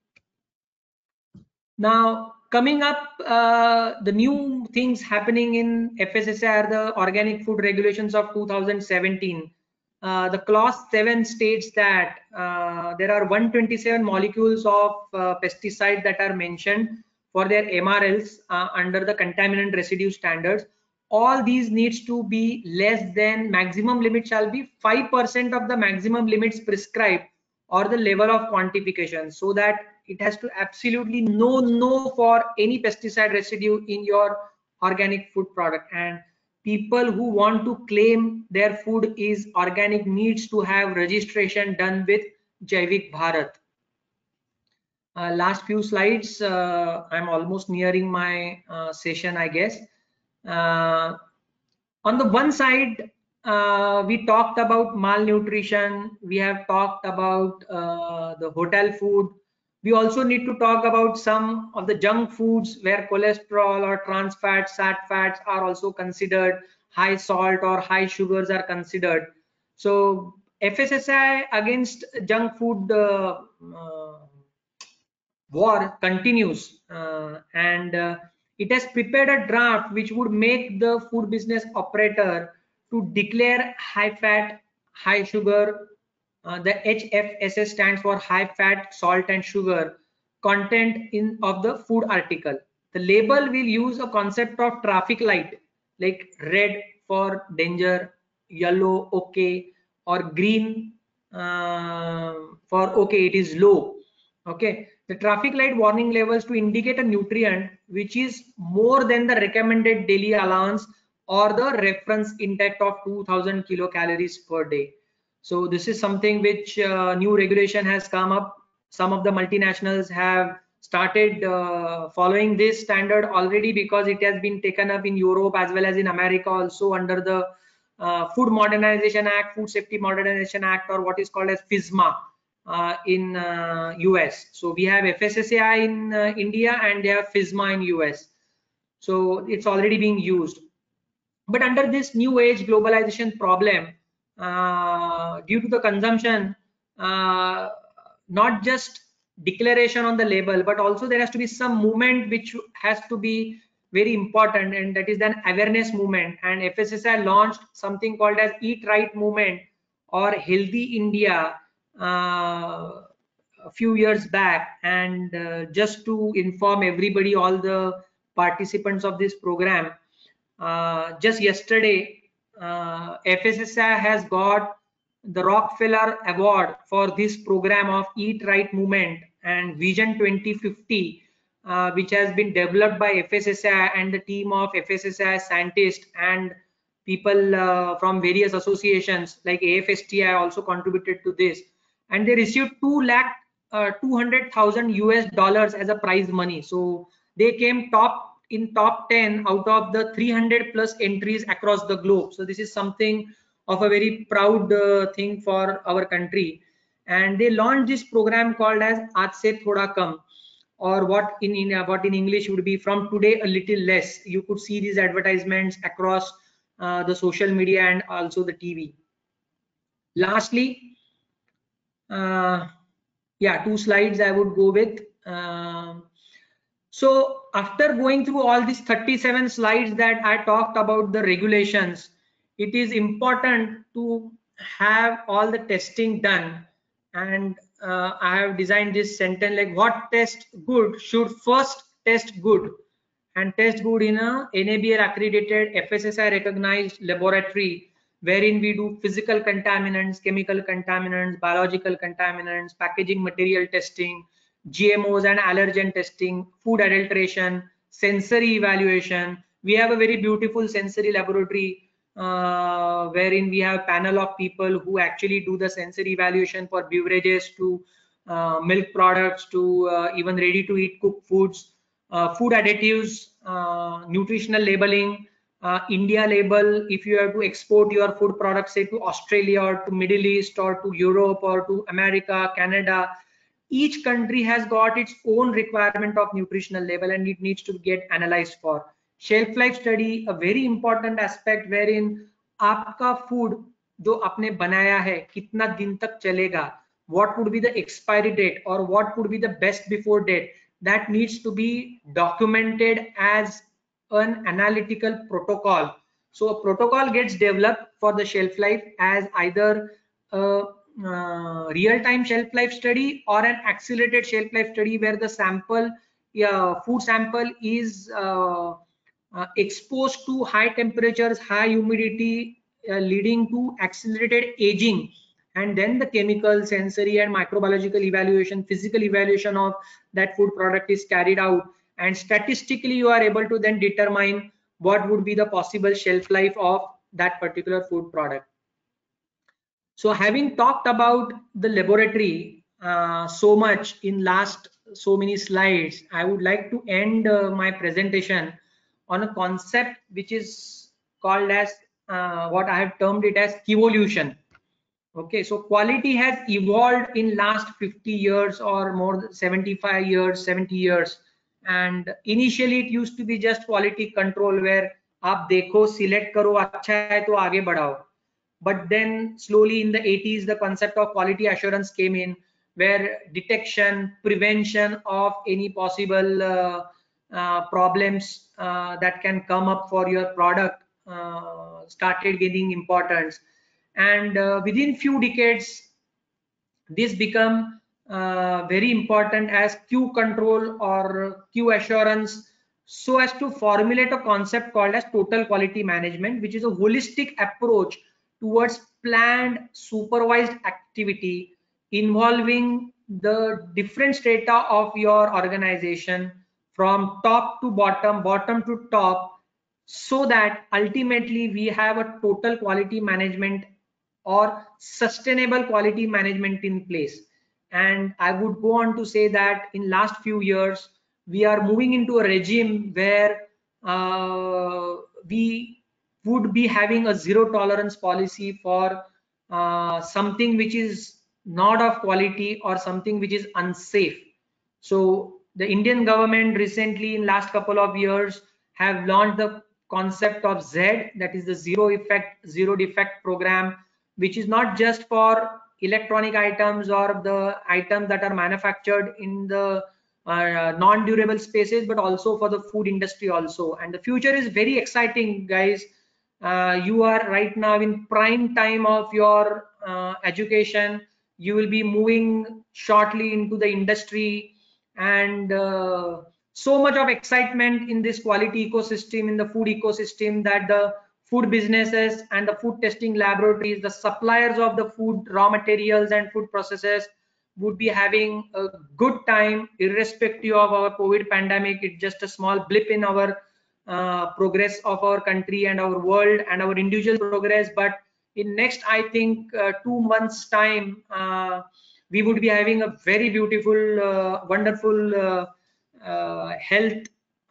Now coming up, uh, the new things happening in F S S A I are the organic food regulations of two thousand seventeen. Uh, the clause seven states that uh, there are one hundred twenty-seven molecules of uh, pesticide that are mentioned for their M R Ls uh, under the contaminant residue standards. All these needs to be less than, maximum limit shall be five percent of the maximum limits prescribed or the level of quantification, so that it has to absolutely no no for any pesticide residue in your organic food product. And people who want to claim their food is organic needs to have registration done with Jaivik Bharat. Uh, last few slides, uh, I'm almost nearing my uh, session, I guess. Uh, on the one side, uh, we talked about malnutrition, we have talked about uh, the hotel food. We also need to talk about some of the junk foods where cholesterol or trans fats, sat fats are also considered, high salt or high sugars are considered. So F S S A I against junk food uh, uh, war continues, uh, and uh, it has prepared a draft which would make the food business operator to declare high fat, high sugar. Uh, the H F S S stands for high fat, salt and sugar content in of the food article. The label will use a concept of traffic light, like red for danger, yellow okay, or green uh, for okay, it is low. Okay, the traffic light warning levels to indicate a nutrient which is more than the recommended daily allowance or the reference intake of two thousand kilocalories per day. So this is something which uh, new regulation has come up. Some of the multinationals have started uh, following this standard already, because it has been taken up in Europe as well as in America also under the uh, Food Modernization Act, Food Safety Modernization Act, or what is called as FISMA uh, in uh, U S. So we have F S S A I in uh, India and they have FISMA in U S. So it's already being used. But under this new age globalization problem, uh, due to the consumption, uh, not just declaration on the label, but also there has to be some movement which has to be very important, and that is an awareness movement. And F S S A I launched something called as Eat Right movement or Healthy India uh, a few years back. And uh, just to inform everybody, all the participants of this program, uh, just yesterday, uh, F S S A I has got the Rockefeller Award for this program of Eat Right movement and Vision twenty fifty, uh, which has been developed by F S S A I and the team of F S S A I scientists and people uh, from various associations like A F S T I also contributed to this, and they received two lakh uh, two hundred thousand U S dollars as a prize money. So they came top in top ten out of the three hundred plus entries across the globe. So this is something of a very proud uh, thing for our country. And they launched this program called as Aaj Se Thoda Kam, or what in, in uh, what in English would be From Today a Little Less. You could see these advertisements across uh, the social media and also the T V. Lastly, uh, yeah, two slides I would go with. Um, So after going through all these thirty-seven slides that I talked about the regulations, it is important to have all the testing done. And uh, I have designed this sentence like, what test good should first test good, and test good in a N A B L accredited F S S A I recognized laboratory, wherein we do physical contaminants, chemical contaminants, biological contaminants, packaging material testing, G M Os and allergen testing, food adulteration, sensory evaluation. We have a very beautiful sensory laboratory uh, wherein we have a panel of people who actually do the sensory evaluation for beverages to uh, milk products to uh, even ready to eat cooked foods, uh, food additives, uh, nutritional labeling, uh, India label. If you have to export your food products, say to Australia or to Middle East or to Europe or to America, Canada, each country has got its own requirement of nutritional label and it needs to get analyzed for. Shelf life study, a very important aspect wherein आपका food जो आपने बनाया है कितना दिन तक चलेगा, what would be the expiry date or what would be the best before date, that needs to be documented as an analytical protocol. So a protocol gets developed for the shelf life as either a Uh, real-time shelf life study or an accelerated shelf life study where the sample, yeah, food sample is uh, uh, exposed to high temperatures, high humidity, uh, leading to accelerated aging, and then the chemical, sensory and microbiological evaluation, physical evaluation of that food product is carried out, and statistically you are able to then determine what would be the possible shelf life of that particular food product. So having talked about the laboratory uh, so much in last so many slides, I would like to end uh, my presentation on a concept which is called as uh, what I have termed it as evolution. Okay, so quality has evolved in last fifty years or more, seventy-five years, seventy years. And initially it used to be just quality control where आप देखो, select करो, अच्छा है तो आगे बढ़ाओ. But then slowly in the eighties, the concept of quality assurance came in, where detection, prevention of any possible uh, uh, problems uh, that can come up for your product uh, started gaining importance, and uh, within few decades this become uh, very important as Q control or Q assurance, so as to formulate a concept called as total quality management, which is a holistic approach towards planned supervised activity involving the different strata of your organization from top to bottom, bottom to top, so that ultimately we have a total quality management or sustainable quality management in place. And I would go on to say that in last few years we are moving into a regime where uh, we would be having a zero tolerance policy for uh, something which is not of quality or something which is unsafe. So the Indian government recently in last couple of years have launched the concept of Z, that is the zero effect zero defect program, which is not just for electronic items or the items that are manufactured in the uh, non-durable spaces, but also for the food industry also. And the future is very exciting, guys. Uh, you are right now in prime time of your uh, education. You will be moving shortly into the industry, and uh, so much of excitement in this quality ecosystem, in the food ecosystem, that the food businesses and the food testing laboratories, the suppliers of the food raw materials and food processes would be having a good time irrespective of our COVID pandemic. It's just a small blip in our uh, progress of our country and our world and our individual progress. But in next, I think uh, two months time, uh, we would be having a very beautiful, uh, wonderful uh, uh, health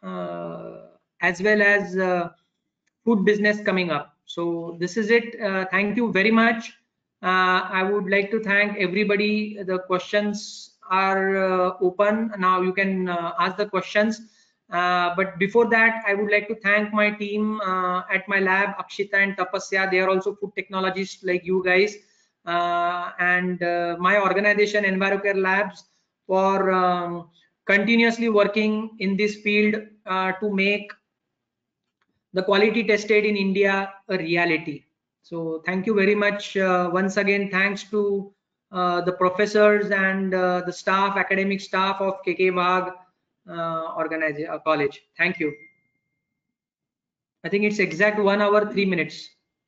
uh, as well as uh, food business coming up. So this is it. Uh, thank you very much. Uh, I would like to thank everybody. The questions are uh, open now. You can uh, ask the questions. Uh, but before that, I would like to thank my team uh, at my lab, Akshita and Tapasya. They are also food technologists like you guys. Uh, and uh, my organization, EnviroCare Labs, for um, continuously working in this field uh, to make the quality tested in India a reality. So thank you very much. Uh, once again, thanks to uh, the professors and uh, the staff, academic staff of K K Bagh uh, organization uh, college. Thank you. I think it's exact one hour, three minutes.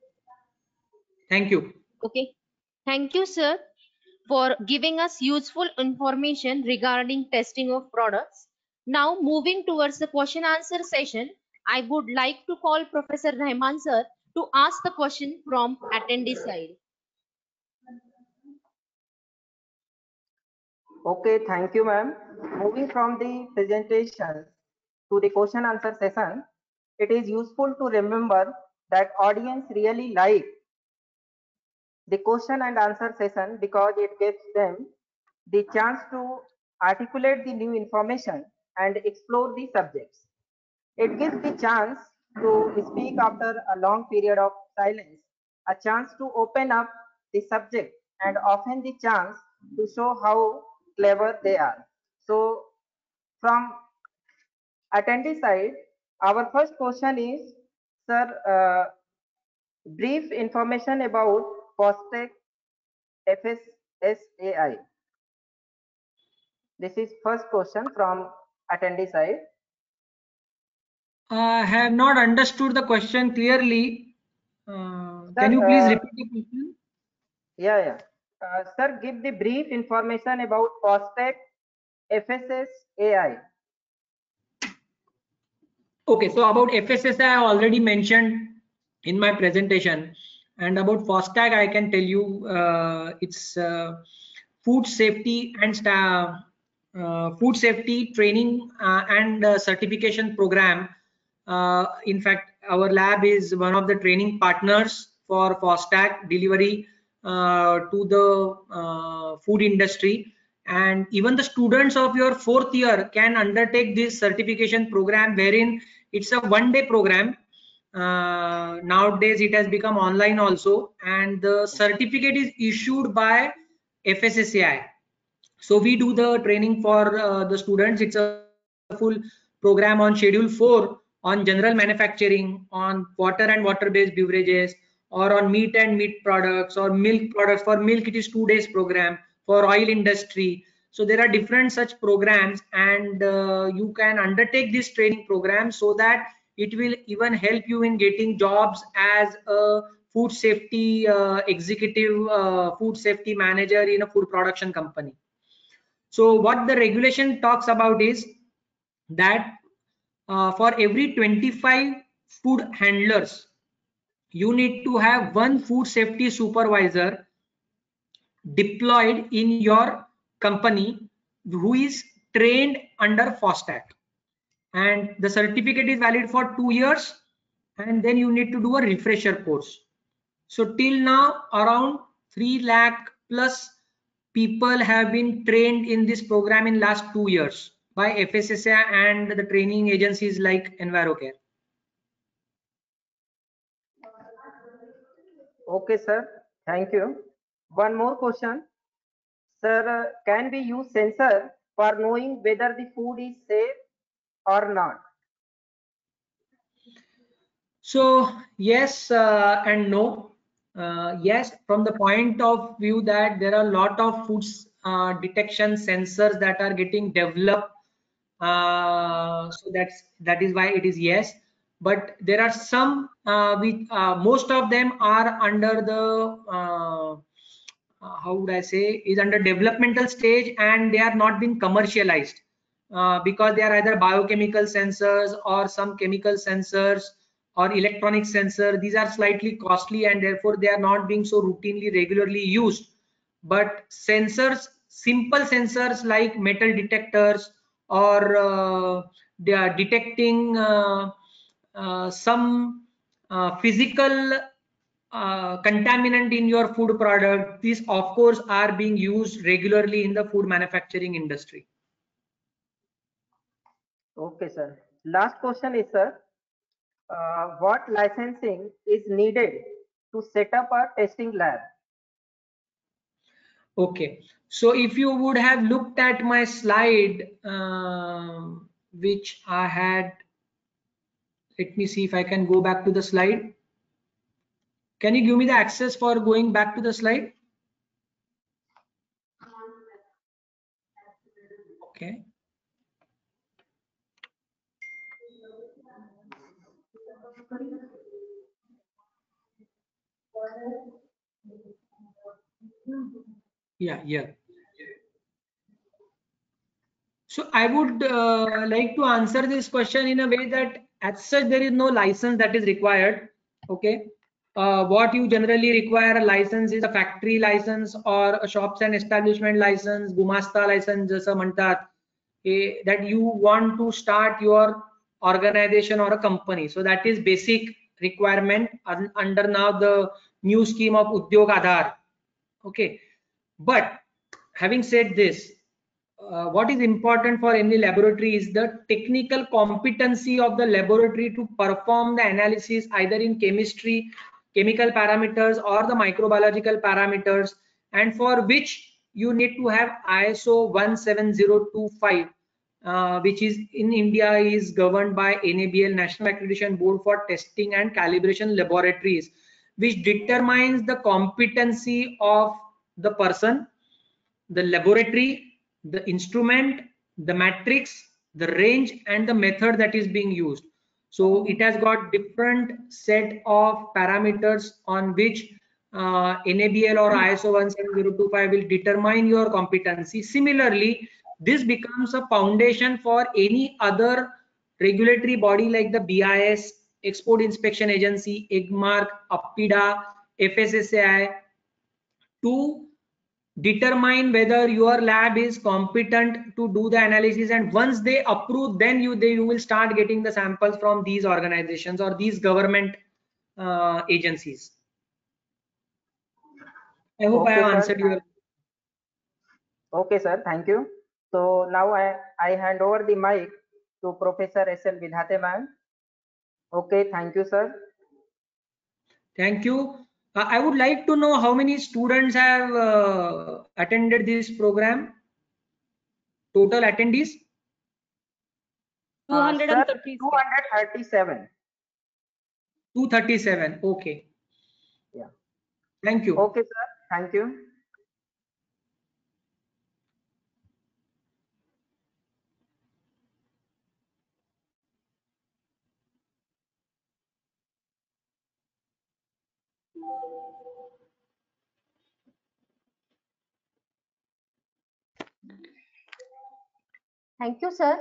Thank you. Okay. Thank you, sir, for giving us useful information regarding testing of products. Now, moving towards the question answer session, I would like to call Professor Rahman sir to ask the question from attendee side. Okay, thank you, ma'am. Moving from the presentation to the question answer session, it is useful to remember that audience really like the question and answer session because it gives them the chance to articulate the new information and explore the subjects. It gives the chance to speak after a long period of silence, a chance to open up the subject, and often the chance to show how clever they are. So, from attendee side, our first question is, sir, uh, brief information about FOSTEC F S S A I. This is first question from attendee side. I have not understood the question clearly. Uh, Sir, can you please uh, repeat the question? Yeah, yeah. Uh, sir, give the brief information about FOSTEC F S S A I. Okay, so about F S S A I, I already mentioned in my presentation, and about FOSTAG, I can tell you uh, it's uh, food safety and uh, food safety training uh, and uh, certification program. Uh, in fact, our lab is one of the training partners for FOSTAG delivery uh, to the uh, food industry. And even the students of your fourth year can undertake this certification program, wherein it's a one day program. Uh, nowadays it has become online also, and the certificate is issued by F S S A I. So we do the training for uh, the students. It's a full program on schedule four on general manufacturing, on water and water based beverages, or on meat and meat products, or milk products. For milk it is two days program, for oil industry. So there are different such programs, and uh, you can undertake this training program so that it will even help you in getting jobs as a food safety uh, executive, uh, food safety manager in a food production company. So what the regulation talks about is that uh, for every twenty-five food handlers, you need to have one food safety supervisor deployed in your company who is trained under FOSTAC, and the certificate is valid for two years, and then you need to do a refresher course. So till now around three lakh plus people have been trained in this program in last two years by F S S A I and the training agencies like EnviroCare. Okay, sir. Thank you. One more question. Sir, uh, can we use sensor for knowing whether the food is safe or not? So yes uh, and no. Uh, yes, from the point of view that there are a lot of foods uh, detection sensors that are getting developed. Uh, so that's that is why it is yes. But there are some uh, we uh, most of them are under the uh, uh, how would I say, is under developmental stage, and they are not being commercialized uh, because they are either biochemical sensors or some chemical sensors or electronic sensor. These are slightly costly and therefore they are not being so routinely regularly used. But sensors, simple sensors like metal detectors, or uh, they are detecting uh, uh, some uh, physical uh, contaminant in your food product, these of course are being used regularly in the food manufacturing industry. Okay, sir. Last question is, sir, uh, what licensing is needed to set up a testing lab? Okay, so if you would have looked at my slide, um, which I had, let me see if I can go back to the slide. Can you give me the access for going back to the slide? Okay. Yeah, yeah. So I would uh, like to answer this question in a way that as such there is no license that is required. Okay. Uh, what you generally require a license is a factory license or a shops and establishment license, gumasta license, जसं म्हणतात, eh, that you want to start your organization or a company. So that is basic requirement un under now the new scheme of Udyog Aadhar. Okay. But having said this, uh, what is important for any laboratory is the technical competency of the laboratory to perform the analysis either in chemistry, chemical parameters, or the microbiological parameters, and for which you need to have I S O one seven zero two five, uh, which is in India is governed by N A B L, National Accreditation Board for Testing and Calibration Laboratories, which determines the competency of the person, the laboratory, the instrument, the matrix, the range, and the method that is being used. So it has got different set of parameters on which uh, N A B L or I S O one seven zero two five will determine your competency. Similarly, this becomes a foundation for any other regulatory body like the B I S, Export Inspection Agency, EGMARK, APIDA, F S S A I to determine whether your lab is competent to do the analysis, and once they approve, then you they you will start getting the samples from these organizations or these government uh, agencies. I hope Okay, I have sir. answered your. Okay, sir. Thank you. So now I, I hand over the mic to Professor S L Vidhate ma'am. Okay, thank you, sir. Thank you. Uh, I would like to know how many students have uh, attended this program. Total attendees. two hundred thirty. two hundred thirty-seven. two thirty-seven. Okay. Yeah. Thank you. Okay, sir. Thank you. Thank you, sir.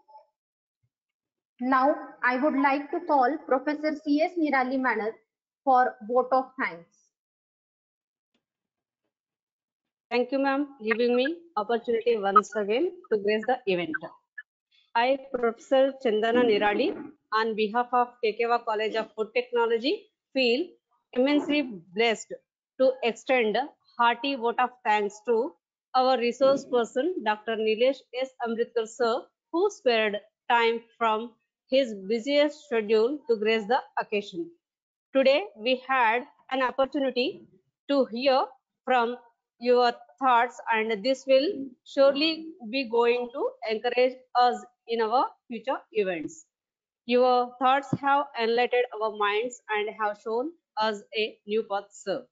Now, I would like to call Professor C S Nirali Madam for vote of thanks. Thank you, ma'am, giving me opportunity once again to grace the event. I, Professor Chandana Nirali, on behalf of K K V A College of Food Technology, feel immensely blessed to extend a hearty vote of thanks to our resource person, Doctor Nilesh S. Amritkar sir, who spared time from his busiest schedule to grace the occasion. Today, we had an opportunity to hear from your thoughts, and this will surely be going to encourage us in our future events. Your thoughts have enlightened our minds and have shown us a new path, sir.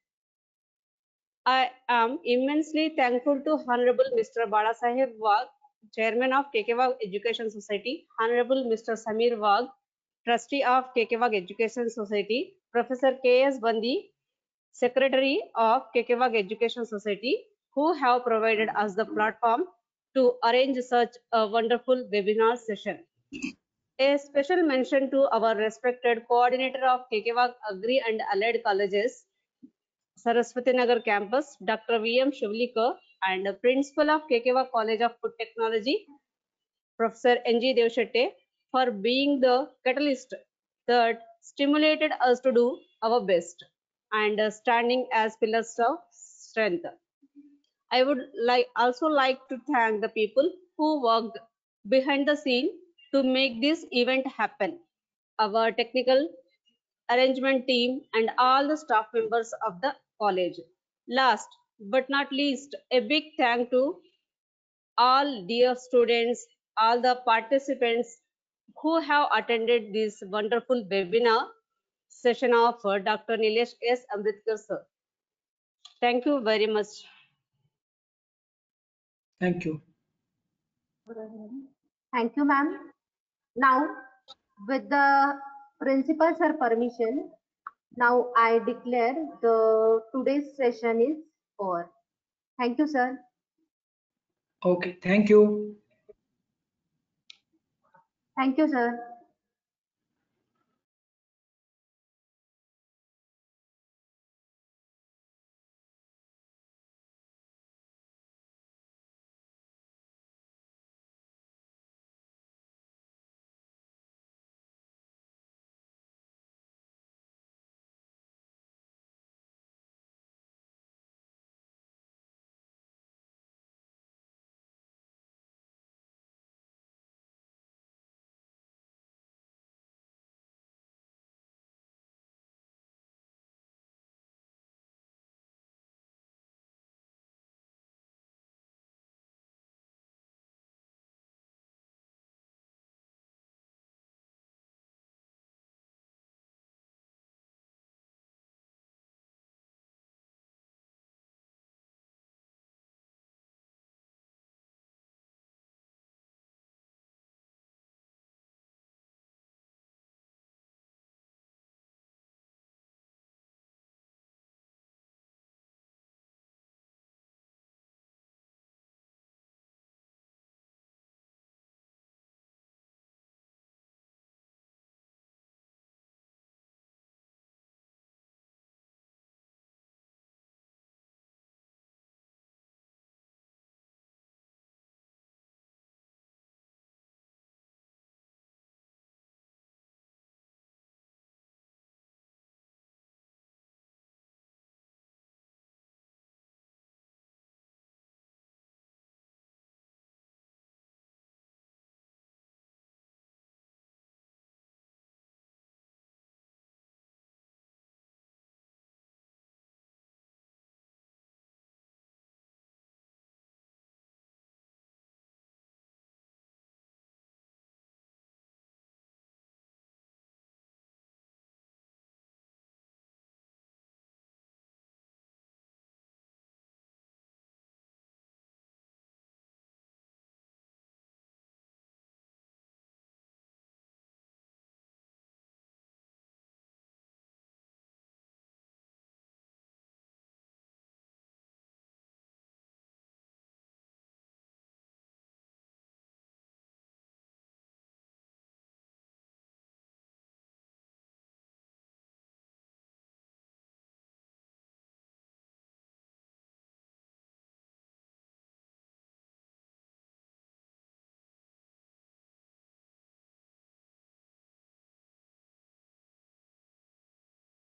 I am immensely thankful to Honorable Mister Balasaheb Wagh, Chairman of K K V A Education Society, Honorable Mister Samir Wagh, Trustee of K K V A Education Society, Professor K S Bandi, Secretary of K K V A Education Society, who have provided us the platform to arrange such a wonderful webinar session. A special mention to our respected coordinator of K K V A Agri and Allied Colleges, Saraswati Nagar campus, Doctor V M Shivlikar, and Principal of K K V A College of Food Technology, Professor N G Devshette, for being the catalyst that stimulated us to do our best and standing as pillars of strength. I would like also like to thank the people who worked behind the scene to make this event happen. Our technical arrangement team and all the staff members of the college. Last but not least, a big thank to all dear students, all the participants who have attended this wonderful webinar session of uh, Doctor Nilesh S. Amritkar sir. Thank you very much. Thank you. Thank you, ma'am. Now, with the principal sir permission, now I declare the today's session is over. Thank you, sir. Okay. Thank you. Thank you, sir.